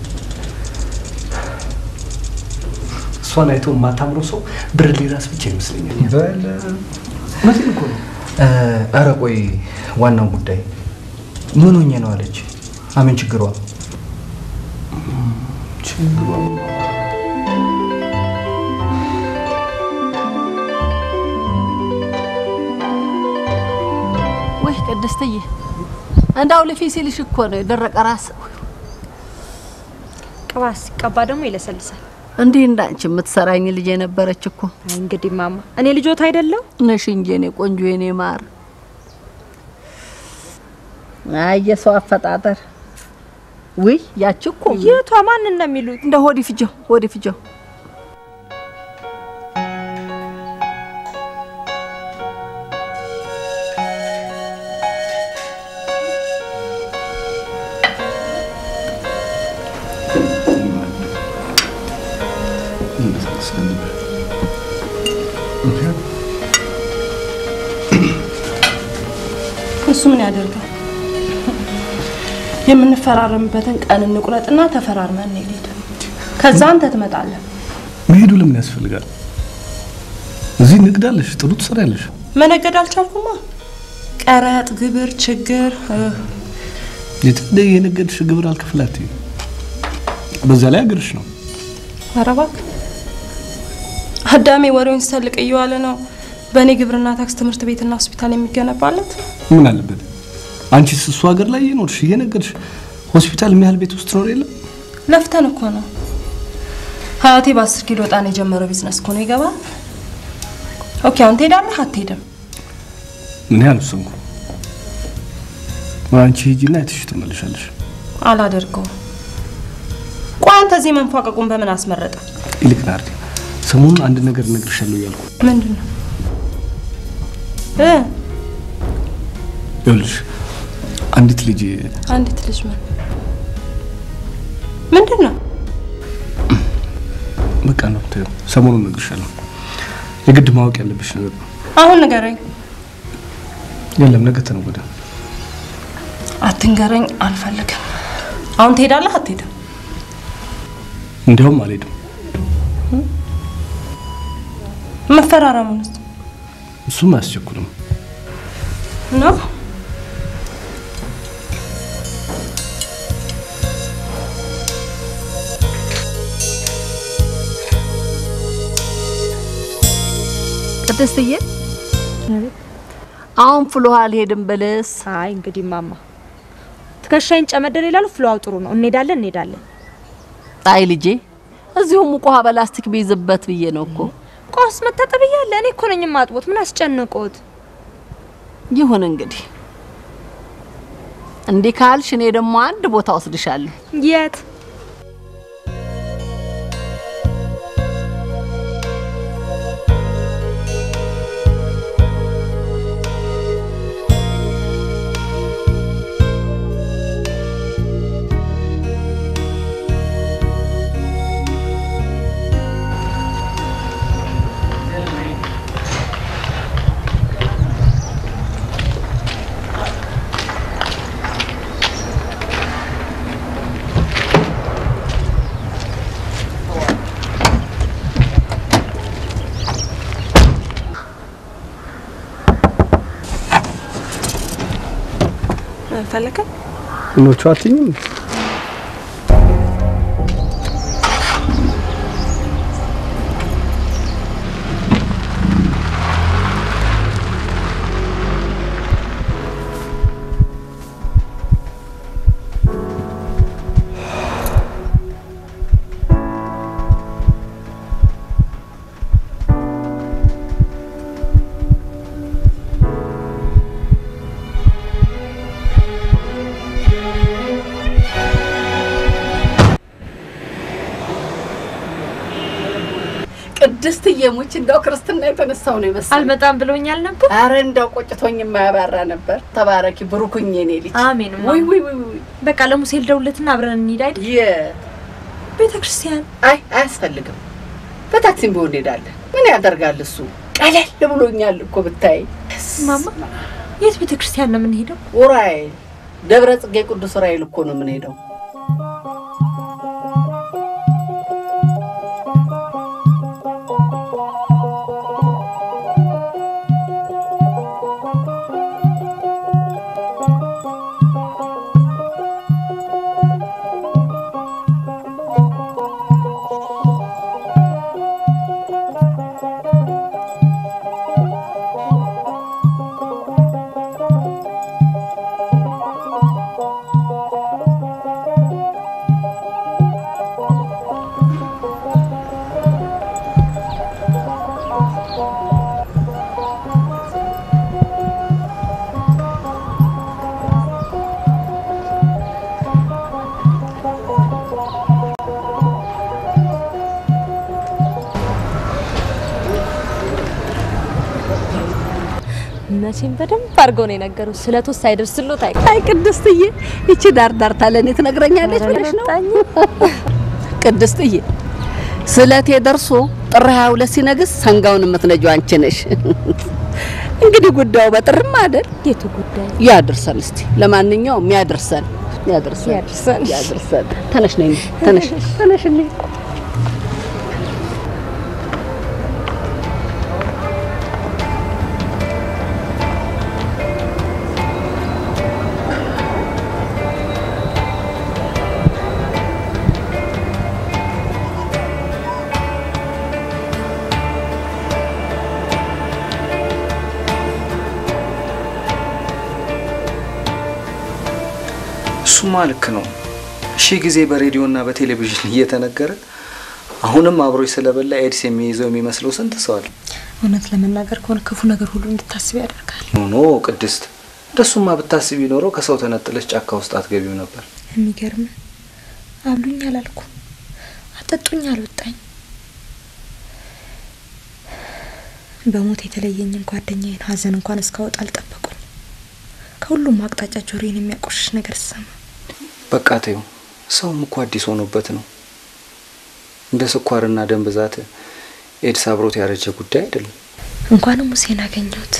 እሷን አይቶ የማታምረው ሰው ብርሌ ራስ ብቻ ይመስለኛል። በል መቼም እኮ ነው። ኧረ ቆይ ዋናው ጉዳይ ምን ሆኜ ነው አለች? አሜን ችግሯ ወይ ቅድስትዬ እንዳው ለፊ ሲልሽ እኮ ነው የደረቀ ራስ ቅባት ሲቀባ ደግሞ ይለሰልሳል። እንዴ እንዳንቺ የምትሰራኝ ልጅ የነበረች እኮ። እንግዲህ ማማ እኔ ልጆት አይደለም ነሽ እንጂ እኔ ቆንጆ የኔ ማር። አይ የሰው አፈጣጠር ወይ ያቺ እኮ የቷ ማን እንደሚሉት እንደ ሆዲ ፍጆ እሱ ምን ያደርጋል? የምንፈራረምበትን ቀን እንቁረጥና ተፈራርመን እንሄድ። ከዛ አንተ ትመጣለህ። መሄዱ ለምን ያስፈልጋል? እዚህ ንግዳለሽ፣ ጥሩ ትሰሪያለሽ። መነገድ አልቻልኩማ። ቀረጥ፣ ግብር፣ ችግር የትንደ የነገድሽ ግብር አልከፍላት። በዛ ላይ አገርሽ ነው። ኧረ እባክህ አዳሜ ወሬውን ሲሰልቅ እየዋለ ነው። በእኔ ግብርና ታክስ ትምህርት ቤትና ሆስፒታል የሚገነባለት ምን አለበት? አንቺስ እሱ ሀገር ላይ እየኖርሽ እየነገድሽ ሆስፒታል የሚያህል ቤት ውስጥ ኖር የለም? ለፍተን እኮ ነው። ሀያቴ በ10 ኪሎ ጣን የጀመረው ቢዝነስ እኮ ነው። ይገባል? ኦኬ አሁን ትሄዳለህ አትሄድም? ምን ያልወሰንኩ አንቺ ሂጂና አይተሽ ትመለሻለሽ። አላደርገውም። ቆይ አንተ እዚህ መንፏቀቁን በምን አስመረጠ? ይልቅ ናርዲ ሰሞኑን አንድ ነገር እነግርሻለሁ እያልኩ። ምንድን ነው? ይኸውልሽ አንዲት ልጅ ምን ምንድን ነው? በቃ ነው ተይው፣ ሰሞኑን እነግርሻለሁ። የግድ ማወቅ ያለብሽ ነገር ነው። አሁን ንገረኝ። የለም ነገ ተነገ ወዲያ። አትንገረኝ፣ አልፈልግም። አሁን ትሄዳለህ አትሄድም? እንዲያውም አልሄድም። መፈራረሙንስ? እሱም አያስቸኩልም ነው። ቅድስትዬ አሁን ፍሎሃ አልሄድም በለስ። አይ እንግዲህ ማማ ትከሻይን ጨመደል ይላሉ። ፍሎሃው ጥሩ ነው። እንሄዳለን። አይ ልጄ እዚሁም ቆሃ በላስቲክ ቢይዝበት ብዬ ነው እኮ። ቆስ መታጠብ ይያለ እኔ እኮ ነኝ ማጥቦት። ምን አስጨነቆት? ይሁን እንግዲህ እንዴ ካልሽ እኔ ደግሞ አንድ ቦታ ወስድሻለሁ። የት? ፈለከ ነው ቻትኝ ቅድስት የሙች እንደው ክርስትና የተነሳው ነው ይመስል አልመጣም ብሎኛል ነበር አረ እንደው ቆጭቶኝ የማያባራ ነበር ተባረኪ ብሩክኝ የኔ ልጅ አሜን ወይ በቃ ለሙሴ ልደውልለትና አብረን እንሂድ አይደል ቤተክርስቲያን አይ አያስፈልግም በታክሲም ቢሆን እንሄዳለን ምን ያደርጋል እሱ ቀለል ብሎኛል እኮ ብታይ ማማ የት ቤተክርስቲያን ነው የምንሄደው ኡራኤል ደብረ ጽጌ ቅዱስ ኡራኤል እኮ ነው የምንሄደው መቼም በደንብ አርገው ነው የነገሩት ስለቶስ ሳይደርስሎት አይ ቅድስትዬ እቺ ዳር ታለኔ ትነግረኛለች ብለሽ ነው ቅድስትዬ ስለቴ ደርሶ ጥር 22 ሲነግስ ሰንጋውን የምትነጂው አንቺ ነሽ እንግዲህ ጉዳዩ በጥርም አይደል የቱ ጉዳይ ያድርሰን እስቲ ለማንኛውም ያድርሰን ተነሽ ነኝ ተነሽልኝ እሱማ ልክ ነው ሺ ጊዜ በሬዲዮና በቴሌቪዥን እየተነገረ አሁንም አብሮይ ስለበላ ኤድስ የሚይዘው የሚመስለው ስንት ሰው አለ እውነት ለመናገር ከሆነ ክፉ ነገር ሁሉ እንድታስብ ያደርጋል ኖ ቅድስት ደሱማ ብታስብ ይኖረው ከሰው ተነጥለሽ ጫካ ውስጥ አትገቢው ነበር የሚገርም አብሉኝ አላልኩ አጠጡኝ አልወጣኝ በሞት የተለየኝን ጓደኛዬን ሀዘን እንኳን እስካወጣ አልጠበቁኝ ከሁሉም አቅጣጫ ጆሮዬን የሚያቆሽሽ ነገር ሰማ በቃ ተይው ሰውም እኮ አዲስ ሆኖበት ነው እንደ ስኳርና ደም ብዛት ኤድስ አብሮት ያረጀ ጉዳይ አይደለም እንኳን ሙሴን አገኘሁት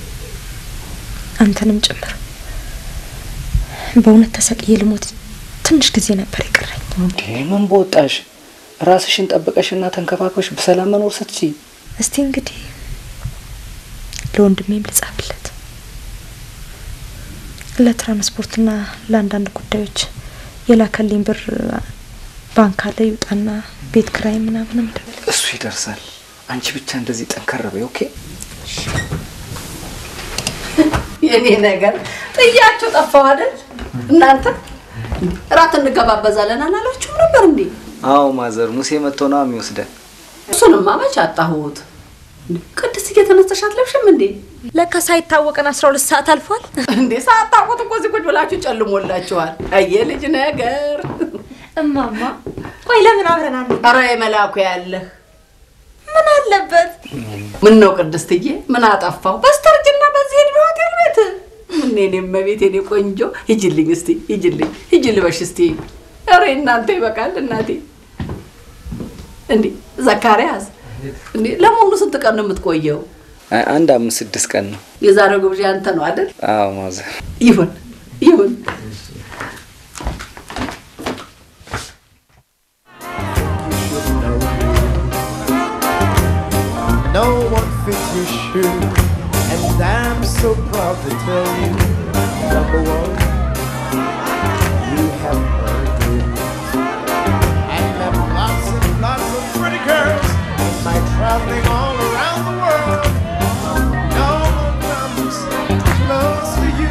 አንተንም ጭምር በእውነት ተሰቅዬ ልሞት ትንሽ ጊዜ ነበር ይቀረኝ እንዴ ምን በወጣሽ ራስሽን ጠብቀሽና ተንከባክበሽ በሰላም መኖር ስትይ እስቲ እንግዲህ ለወንድሜም ልጻፍለት ለትራንስፖርትና ለአንዳንድ ጉዳዮች የላከልኝ ብር ባንክ አለ ይውጣና ቤት ክራይ ምናምን እሱ ይደርሳል አንቺ ብቻ እንደዚህ ጠንከር በይ ኦኬ የኔ ነገር ጥያቸው ጠፋው አይደል እናንተ ራት እንገባበዛለን አላላችሁ ነበር እንዴ አዎ ማዘር ሙሴ መጥቶ ነው የሚወስደን እሱንማ መች አጣሁት ቅድስ እየተነስተሽ አትለብሽም እንዴ ለካ ሳይታወቀን 12 ሰዓት አልፏል እንዴ ሳታውቁት እኮ እዚህ ቁጭ ብላችሁ ጨልሞላችኋል አየ ልጅ ነገር እማማ ቆይ ለምን አብረን አንተ ኧረ የመላኩ ያለህ ምን አለበት ምን ነው ቅድስትዬ ምን አጠፋው በስተርጅና በዚህ እድሜ ሆቴል ቤት ምን እኔም መቤት እኔ ቆንጆ ሂጂልኝ እስቲ ሂጂልበሽ እስቲ ኧረ እናንተ ይበቃል እናቴ እንዴ ዘካሪያስ እንዴ ለሞኑ ስንት ቀን ነው የምትቆየው አንድ 5-6 ቀን ነው የዛሬው ግብዣ አንተ ነው አይደል አዎ ማዘር ይሁን No one fits your shoe, and I'm so proud to tell you, number one, you have earned it. I met lots and lots of pretty girls in my traveling all around the world. No one comes close to you,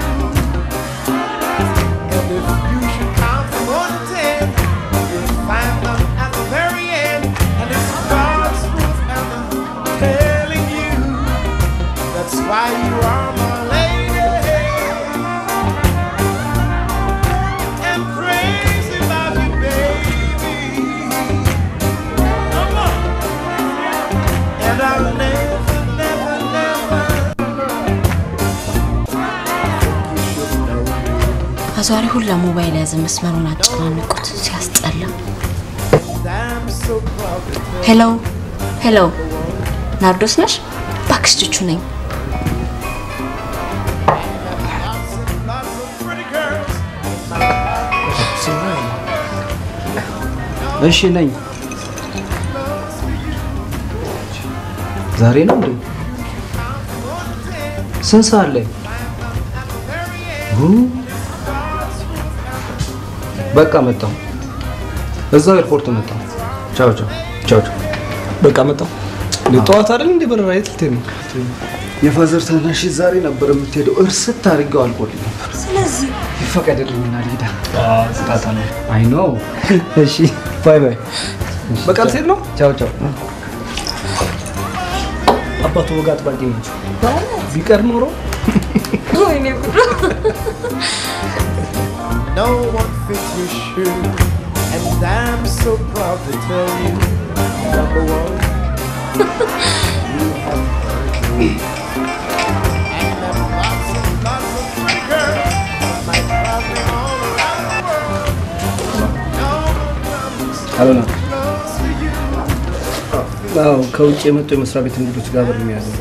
and if you should count from 1 to 10, you'll find them at the very end, and it's God's truth and the telling you that's why you are my lady. I'm crazy about you, baby. Come on. አዛሪ ሁላ ሞባይል ያዘ መስመሩን አጨናንቁት ሲያስጠላ ሄሎ ናርዶስ ነሽ ባክሽ ቹቹ ነኝ እሺ ነኝ ዛሬ ነው እንዴ ስንት ሰዓት ላይ በቃ መጣሁ እዛው ኤርፖርት መጣሁ ቻው በቃ መጣሁ ለጧት አይደል እንዴ በረራ የትልቴ ነው የፋዘር ታናሽ ዛሬ ነበር የምትሄደው እርስት ታርገው አልቆልኝ ነበር ስለዚህ ይፈቀድልኝና ልሂድ ስጣታ ነው አይ ኖ እሺ ባይ በቃ ልትሄድ ነው ቻው አባቱ ወጋት ባቂ ነች ቢቀር ኖሮ ወይኔ ጉድ No one fits your shoe, and I'm so proud to tell you, number one, you have hurt me. And there are lots of pretty girls like traveling all around the world. No one comes አሎና close to you. አዎ ከውጭ የመጡ የመስሪያ ቤት እንግዶች ጋር ብር የሚያዙት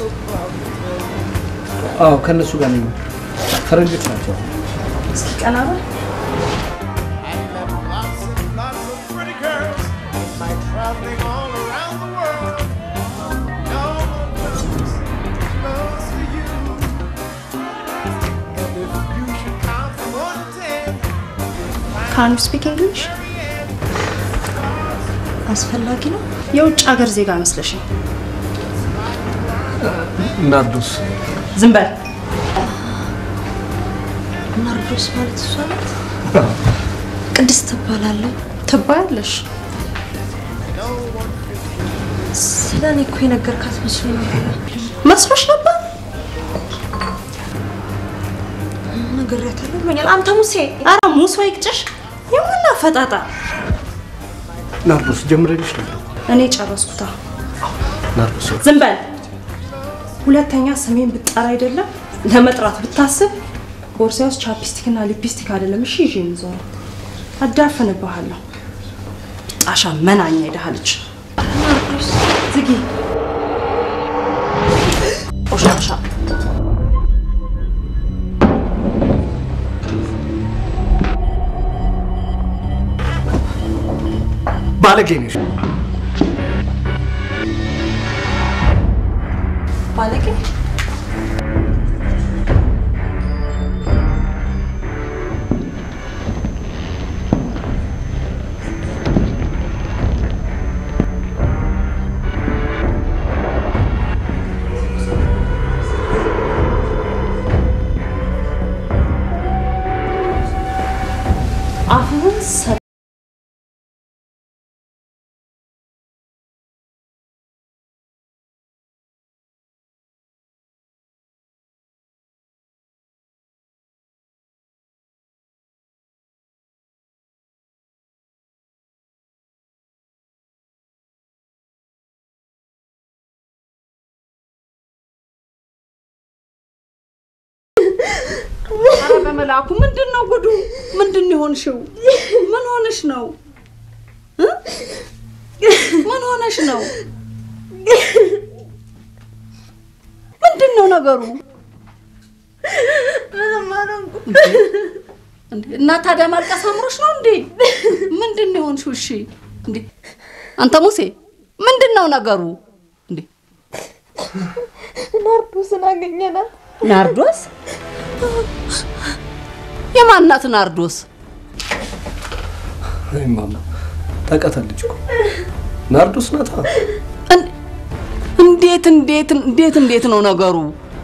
አዎ ከነሱ ጋር ነው ፈረንጆች ናቸው እስኪ ቀናባ Traveling all around the world. No one comes close to you. And if you should count from 1 to 10, Can you speak English? አስፈላጊ ነው የውጭ ሀገር ዜጋ መስለሽ ናርዶስ ዝም በል ናርዶስ ማለት እሷ ናት ቅድስት ትባላለች ስለኔ እኮ የነገርካት መስሎሽ ነበር ነግሬያታለሁ ብሎኛል አንተ ሙሴ ኧረ ሙሶ ይቅጭሽ የማና ፈጣጣ ናርዶስ ጀምረልሽ ነበር እኔ ጨረስኩታ ናርዶስ ዝም በል ሁለተኛ ስሜን ብትጠራ አይደለም ለመጥራት ብታስብ ቦርሳዬ ውስጥ ቻፕስቲክና ሊፕስቲክ አይደለም እሺ ይዤ የምዞረው አዳፍንብሃለሁ ጣሻ መናኛ ይደሃልች ዝጊ ቆሻሻ ባለጌ ነሽ ባለጌ አሁን አረ በመላኩ ምንድነው ጉዱ ምንድን ይሆንሽው ምን ሆነሽ ነው ምን ሆነሽ ነው ምንድነው ነገሩ እና ታዲያ ማልቀስ አምሮሽ ነው እንዴ ምንድነው ይሆንሽው እሺ እንዴ አንተ ሙሴ ምንድነው ነገሩ እንዴ ናርዶስን አገኘናት ናርዶስ የማናት ናርዶስ አይ ማማ ታውቃታለች እኮ ናርዶስ ናታ እንዴት ነው ነገሩ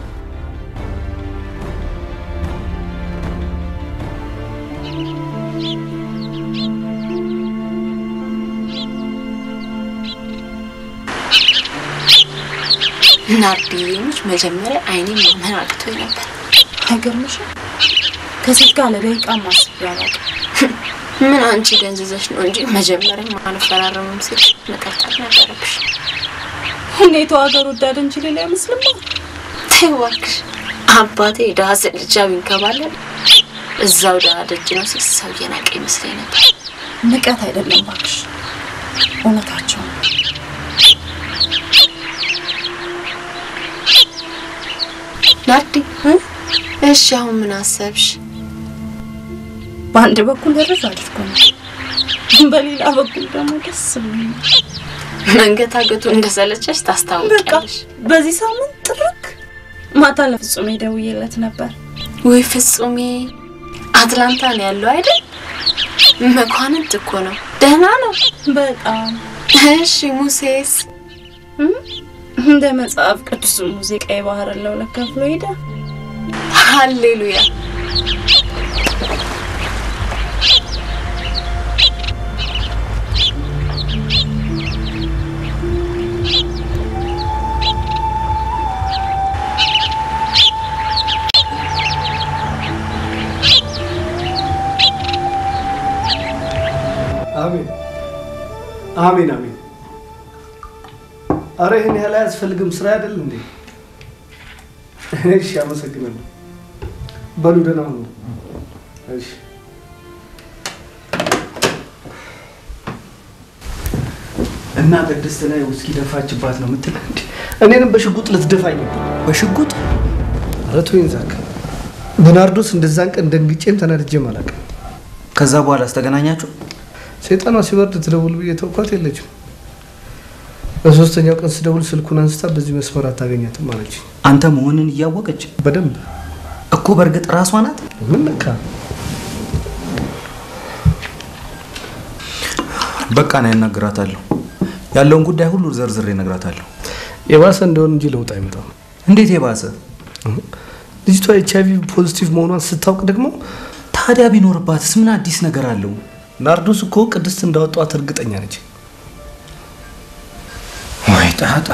ናርዲዎች መጀመሪያ አይኔ ማመን አቅቶኝ ነበር አይገርምሽም ከዚህ ጋር ለደቂቃ ማስብ ያላቅ ምን አንቺ ደንዝዘሽ ነው እንጂ መጀመሪያ ማንፈራረምም ሲል መቀጠል ነበረብሽ ሁኔታው ሀገር ወዳድ እንጂ ሌላ አይመስልም። ተዋክሽ አባቴ ዳስ ልጅ ቢንከባለል እዛው ዳደጅ ነው ሲሳው የናቀ ይመስለኝ ነበር። ንቀት አይደለም ባክሽ፣ እውነታቸው ነው። ናዲ እሺ አሁን ምን አሰብሽ? በአንድ በኩል ደረጃ አድርጎኝ በሌላ በኩል ደግሞ ደስ ብሎኝ መንገታገቱ እንደሰለቸሽ ታስታውቂያለሽ። በዚህ ሳምንት ጥርክ ማታ ለፍጹሜ ደውዬለት ነበር። ወይ ፍጹሜ አትላንታ ነው ያለው አይደል? መኳንንት እኮ ነው። ደህና ነው በጣም። እሺ ሙሴስ እንደ መጽሐፍ ቅዱስ ሙዚቃ የባህር ነው ለከፍሎ ሄደ። ሃሌሉያ አሜን አሜን አሜን። አረ ይሄን ያህል አያስፈልግም ስራ አይደል እንዴ? እሺ አመሰግናለሁ። በሉ ደህና ሁኑ። እሺ እና ቅድስት ላይ ውስኪ ደፋችባት ነው የምትል እንዴ? እኔንም በሽጉጥ ልትደፋኝ ነው? በሽጉጥ? ኧረ ተወኝ ዛካ። በናርዶስ እንደዛን ቀን ደንግጬም ተናድጄም አላውቅም። ከዛ በኋላ አስተገናኛችሁ? ሰይጣኗ ሲበርድ ትደውል ብዬ ተውኳት የለችም። በሶስተኛው ቀን ስደውል ስልኩን አንስታ በዚህ መስመር አታገኛትም አለች። አንተ መሆንን እያወቀች በደንብ እኮ በርግጥ ራሷ ናት። ምን ነካ? በቃ ነው ያናግራታለሁ። ያለውን ጉዳይ ሁሉ ዘርዝሬ እነግራታለሁ። የባሰ እንደሆነ እንጂ ለውጥ አይመጣም። እንዴት የባሰ? ልጅቷ ኤችአይቪ ፖዚቲቭ መሆኗን ስታውቅ ደግሞ ታዲያ ቢኖርባትስ ምን አዲስ ነገር አለው? ናርዶስ እኮ ቅድስት እንዳወጣት እርግጠኛ ነች። ወይ ጣጣ።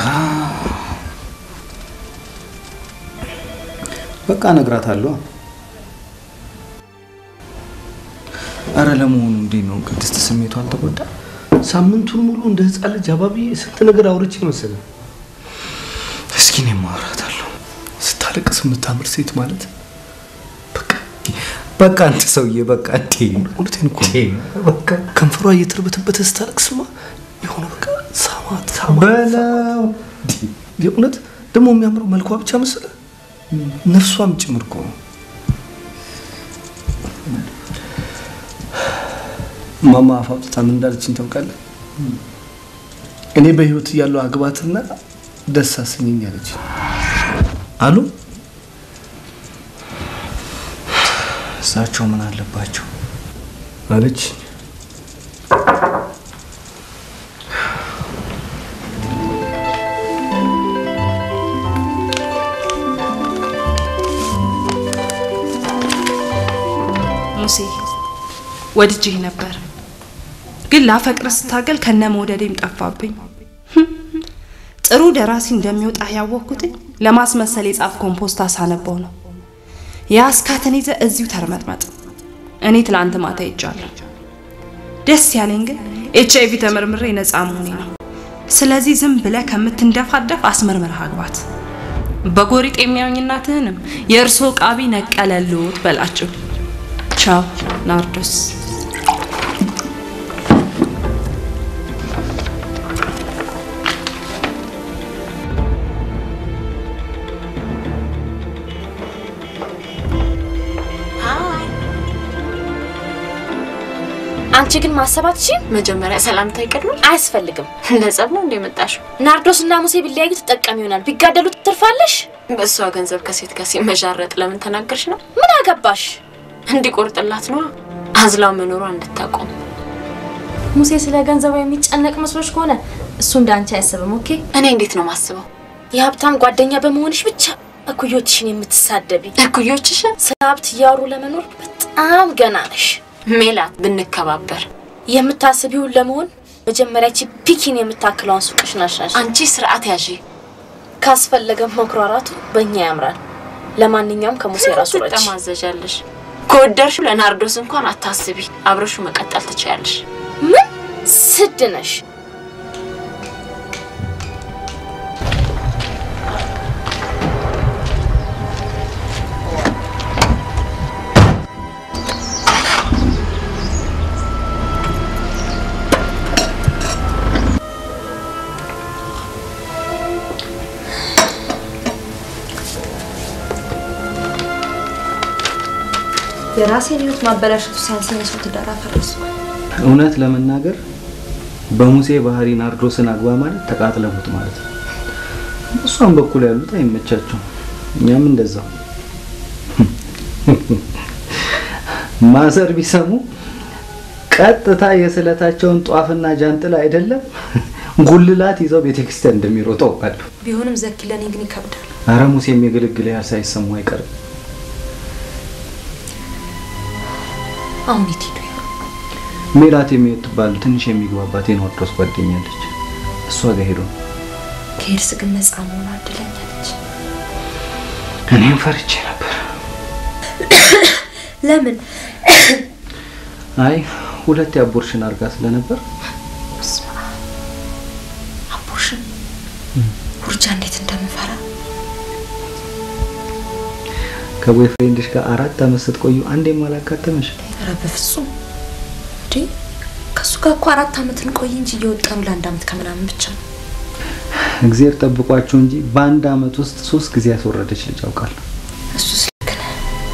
በቃ እነግራታለሁ። አረ ለመሆኑ እንዴት ነው ቅድስት ስሜቷ አልተጎዳ? ሳምንቱን ሙሉ እንደ ህፃን ልጅ አባቢ ስንት ነገር አውርቼ መሰለኝ። እስኪ እኔ ማውራታለሁ። ስታለቅስ የምታምር ሴት ማለት በቃ አንተ ሰውዬ በቃ እንዴ እውነቴን እኮ በቃ ከንፈሯ እየተርበተበተ ስታለቅስማ የሆነ በቃ ሳማት በለው። የእውነት ደግሞ የሚያምረው መልኳ ብቻ መሰለህ ነፍሷም ጭምር እኮ ነው። ማማ አፋውጥታ ምን እንዳለችኝ ታውቃለህ? እኔ በህይወት እያለሁ አግባትና ደስ አሰኘኝ አለች። አሉ እሳቸው ምን አለባቸው አለች። ሙሴ ወድጄህ ነበር፣ ግን ላፈቅር ስታገል ከነ መውደዴም ጠፋብኝ። ጥሩ ደራሲ እንደሚወጣ ያወቅኩት ለማስመሰል የጻፍከውን ፖስታ ሳነበው ነው። ያስካተን ይዘህ እዚሁ ተርመጥመጥ። እኔ ትላንት ማታ ይጃለሁ። ደስ ያለኝ ግን ኤችአይቪ ተመርምሬ ነፃ መሆኔ ነው። ስለዚህ ዝም ብለህ ከምትንደፋደፍ አስመርምረህ አግባት። በጎሪጥ የሚያዩኝ እናትህንም የእርሶ ቃቢ ነቀለሉት በላቸው። ቻው ናርዶስ። አንቺ ግን ማሰባትሽን መጀመሪያ ሰላምታ ይቀድማል። አያስፈልግም። ለጸብ ነው እንደመጣሽው። ናርዶስና ሙሴ ቢለያዩ ተጠቃሚ ይሆናል። ቢጋደሉ ትርፋለሽ። በሷ ገንዘብ ከሴት ጋር ሲመዣረጥ ለምን ተናገርሽ ነው? ምን አገባሽ? እንዲቆርጥላት ነው አዝላው መኖሯ እንድታቆም። ሙሴ ስለ ገንዘቡ የሚጨነቅ መስሎሽ ከሆነ እሱ እንዳንቺ አያስብም። ኦኬ? እኔ እንዴት ነው ማስበው? የሀብታም ጓደኛ በመሆንሽ ብቻ እኩዮችሽን የምትሳደቢ። እኩዮችሽን ስለ ሀብት እያወሩ ለመኖር በጣም ገና ነሽ። ሜላት ብንከባበር የምታስቢውን ለመሆን መጀመሪያ እቺ ፒኪን የምታክለውን ሱቅሽን አሻሽ። አንቺ ስርዓት ያዢ። ካስፈለገ መኩራራቱ በእኛ ያምራል። ለማንኛውም ከሙሴ ራሱ ረጭ ተማዘዣለሽ። ከወደርሽ ለናርዶስ እንኳን አታስቢ። አብረሹ መቀጠል ትችያለሽ። ምን ስድነሽ? የራሴን ህይወት ማበላሸቱ ሳያንሰኝ ሰው ትዳር አፈረስኩ። እውነት ለመናገር በሙሴ ባህሪ ናርዶስን አግባ ማለት ተቃጥለሙት ማለት ነው። እሷን በኩል ያሉት አይመቻቸው፣ እኛም እንደዛው። ማዘር ቢሰሙ ቀጥታ የስለታቸውን ጧፍና ጃንጥላ አይደለም ጉልላት ይዘው ቤተክርስቲያን እንደሚሮጠው አሉ። ቢሆንም ዘኪ ለኔ ግን ይከብዳል። አረ ሙሴ የሚገለግል ያህል ሳይሰሙ አይቀርም። አሁን ይትዱ ሜላት የምትባል ትንሽ የሚግባባት የናርዶስ ጓደኛለች። እሷ ጋር ሄዶ ከሄድስ ግን ነፃ መሆን አድለኛለች። እኔም ፈርቼ ነበር። ለምን? አይ ሁለት አቦርሽን አርጋ ስለነበር። አቦርሽን ውርጃ እንዴት እንደምፈራ። ከቦይፍሬንድሽ ጋር 4 አመት ስትቆዩ አንዴም አላካተመሽ? ኧረ በፍጹም እንዴ! ከሱ ጋር እኮ 4 አመት እንቆይ እንጂ እየወጣን ለ1 አመት ከምናምን ብቻ ነው። እግዚአብሔር ጠብቋቸው እንጂ በአንድ አመት ውስጥ 3 ጊዜ ያስወረደች ልጅ አውቃለሁ። እሱ ስልክ ነው።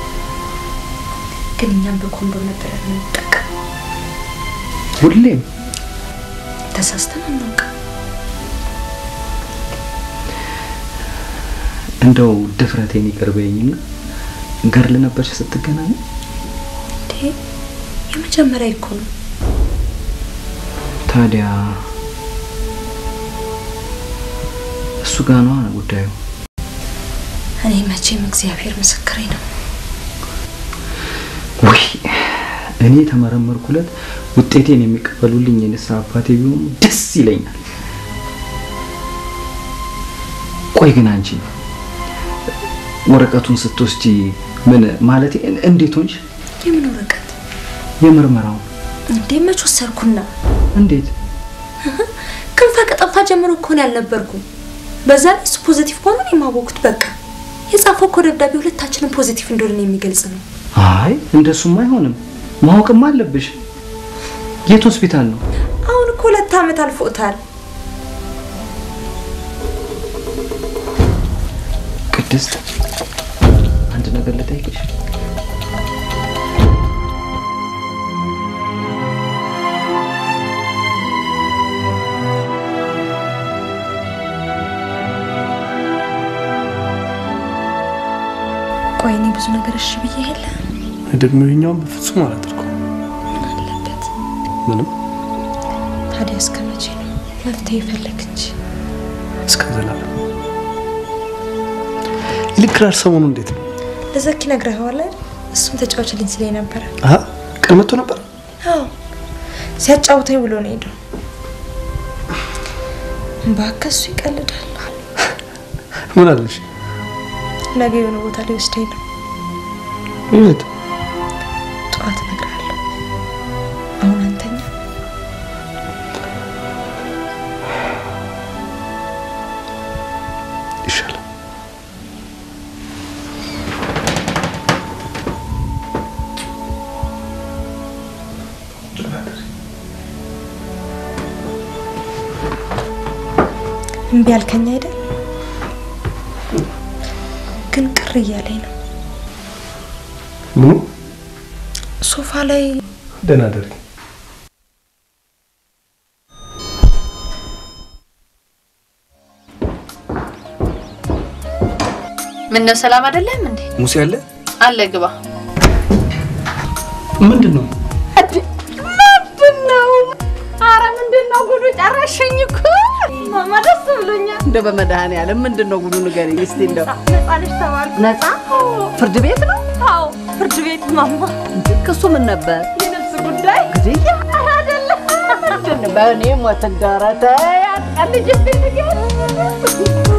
ግን እኛም በኮንዶም ነበር የምንጠቀም። ሁሌም ተሳስተን አናውቅም። እንደው ድፍረቴን ይቅር በይኝና ገርል ነበርሽ ስትገናኙ? እንዴ የመጀመሪያ እኮ ነው። ታዲያ እሱ ጋር ነው ጉዳዩ። እኔ መቼም እግዚአብሔር ምስክሬ ነው። ወይ እኔ ተመረመርኩለት ውጤቴን የሚቀበሉልኝ የነሳ አባቴ ቢሆኑ ደስ ይለኛል። ቆይ ግን አንቺ ወረቀቱን ስትወስጂ ምን ማለት እንዴት ሆንሽ? የምን ወረቀት? የምርመራው። እንዴ መች ወሰድኩና? እንዴት? ክንፈ ከጠፋ ጀምሮ እኮ ነው ያልነበርኩም። በዛ ላይ እሱ ፖዚቲቭ ሆኖ ነው የማወቅኩት። በቃ የጻፈው እኮ ደብዳቤ ሁለታችንም ፖዚቲቭ እንደሆነ የሚገልጽ ነው። አይ እንደሱም አይሆንም፣ ማወቅም አለብሽ። የት ሆስፒታል ነው? አሁን እኮ 2 አመት አልፎታል። ቅድስት አንድ ነገር ልጠይቅሽ። ቆይ እኔ ብዙ ነገር እሺ ብዬ የለ ደግሞ ይኸኛውን በፍጹም አላደርገውም። አለበት ምንም። ታዲያ እስከ መቼ ነው መፍትሄ ፈለግ እንጂ? እስከ ዘላለም። ይልክራር ሰሞኑ እንዴት ነው? ለዘኪ ነግረኸዋል አይደል? እሱም ተጫውችልኝ ስለኝ ነበር። ቀን መጥቶ ነበር? አዎ ሲያጫውተኝ ብሎ ነው ሄደው። ባከሱ ይቀልዳል። ምን አለሽ? ነገ የሆነ ቦታ ላይ ወስደኝ ነው። እውነት? ጠዋት እነግርሃለሁ። አሁን አንተኛ። ይሻላል። እምቢ አልከኝ አይደል? ግን ቅር እያለኝ ነው። ምኑ? ሶፋ ላይ ደህና ደሪ። ምን ነው ሰላም አይደለም እንዴ? ሙሴ አለ? አለ ግባ። ምንድነው? ምንድነው? አረ ምንድነው ጉዱ? ጨረሽኝ እኮ ማማ፣ ደስ ብሎኛል። እንደው በመድኃኒዓለም ምንድነው ጉዱ? ንገሪኝ እስቲ። እንደው ነፃ ነሽ ተባልኩ። ነፃ? ፍርድ ቤት ነው? አዎ ፍርድ ቤት ማማ። ክሱ ምን ነበር? የነፍስ ጉዳይ። ግድያ? አይደለም። በእኔ ሞት እንደረተ ያቀልጅብኝ።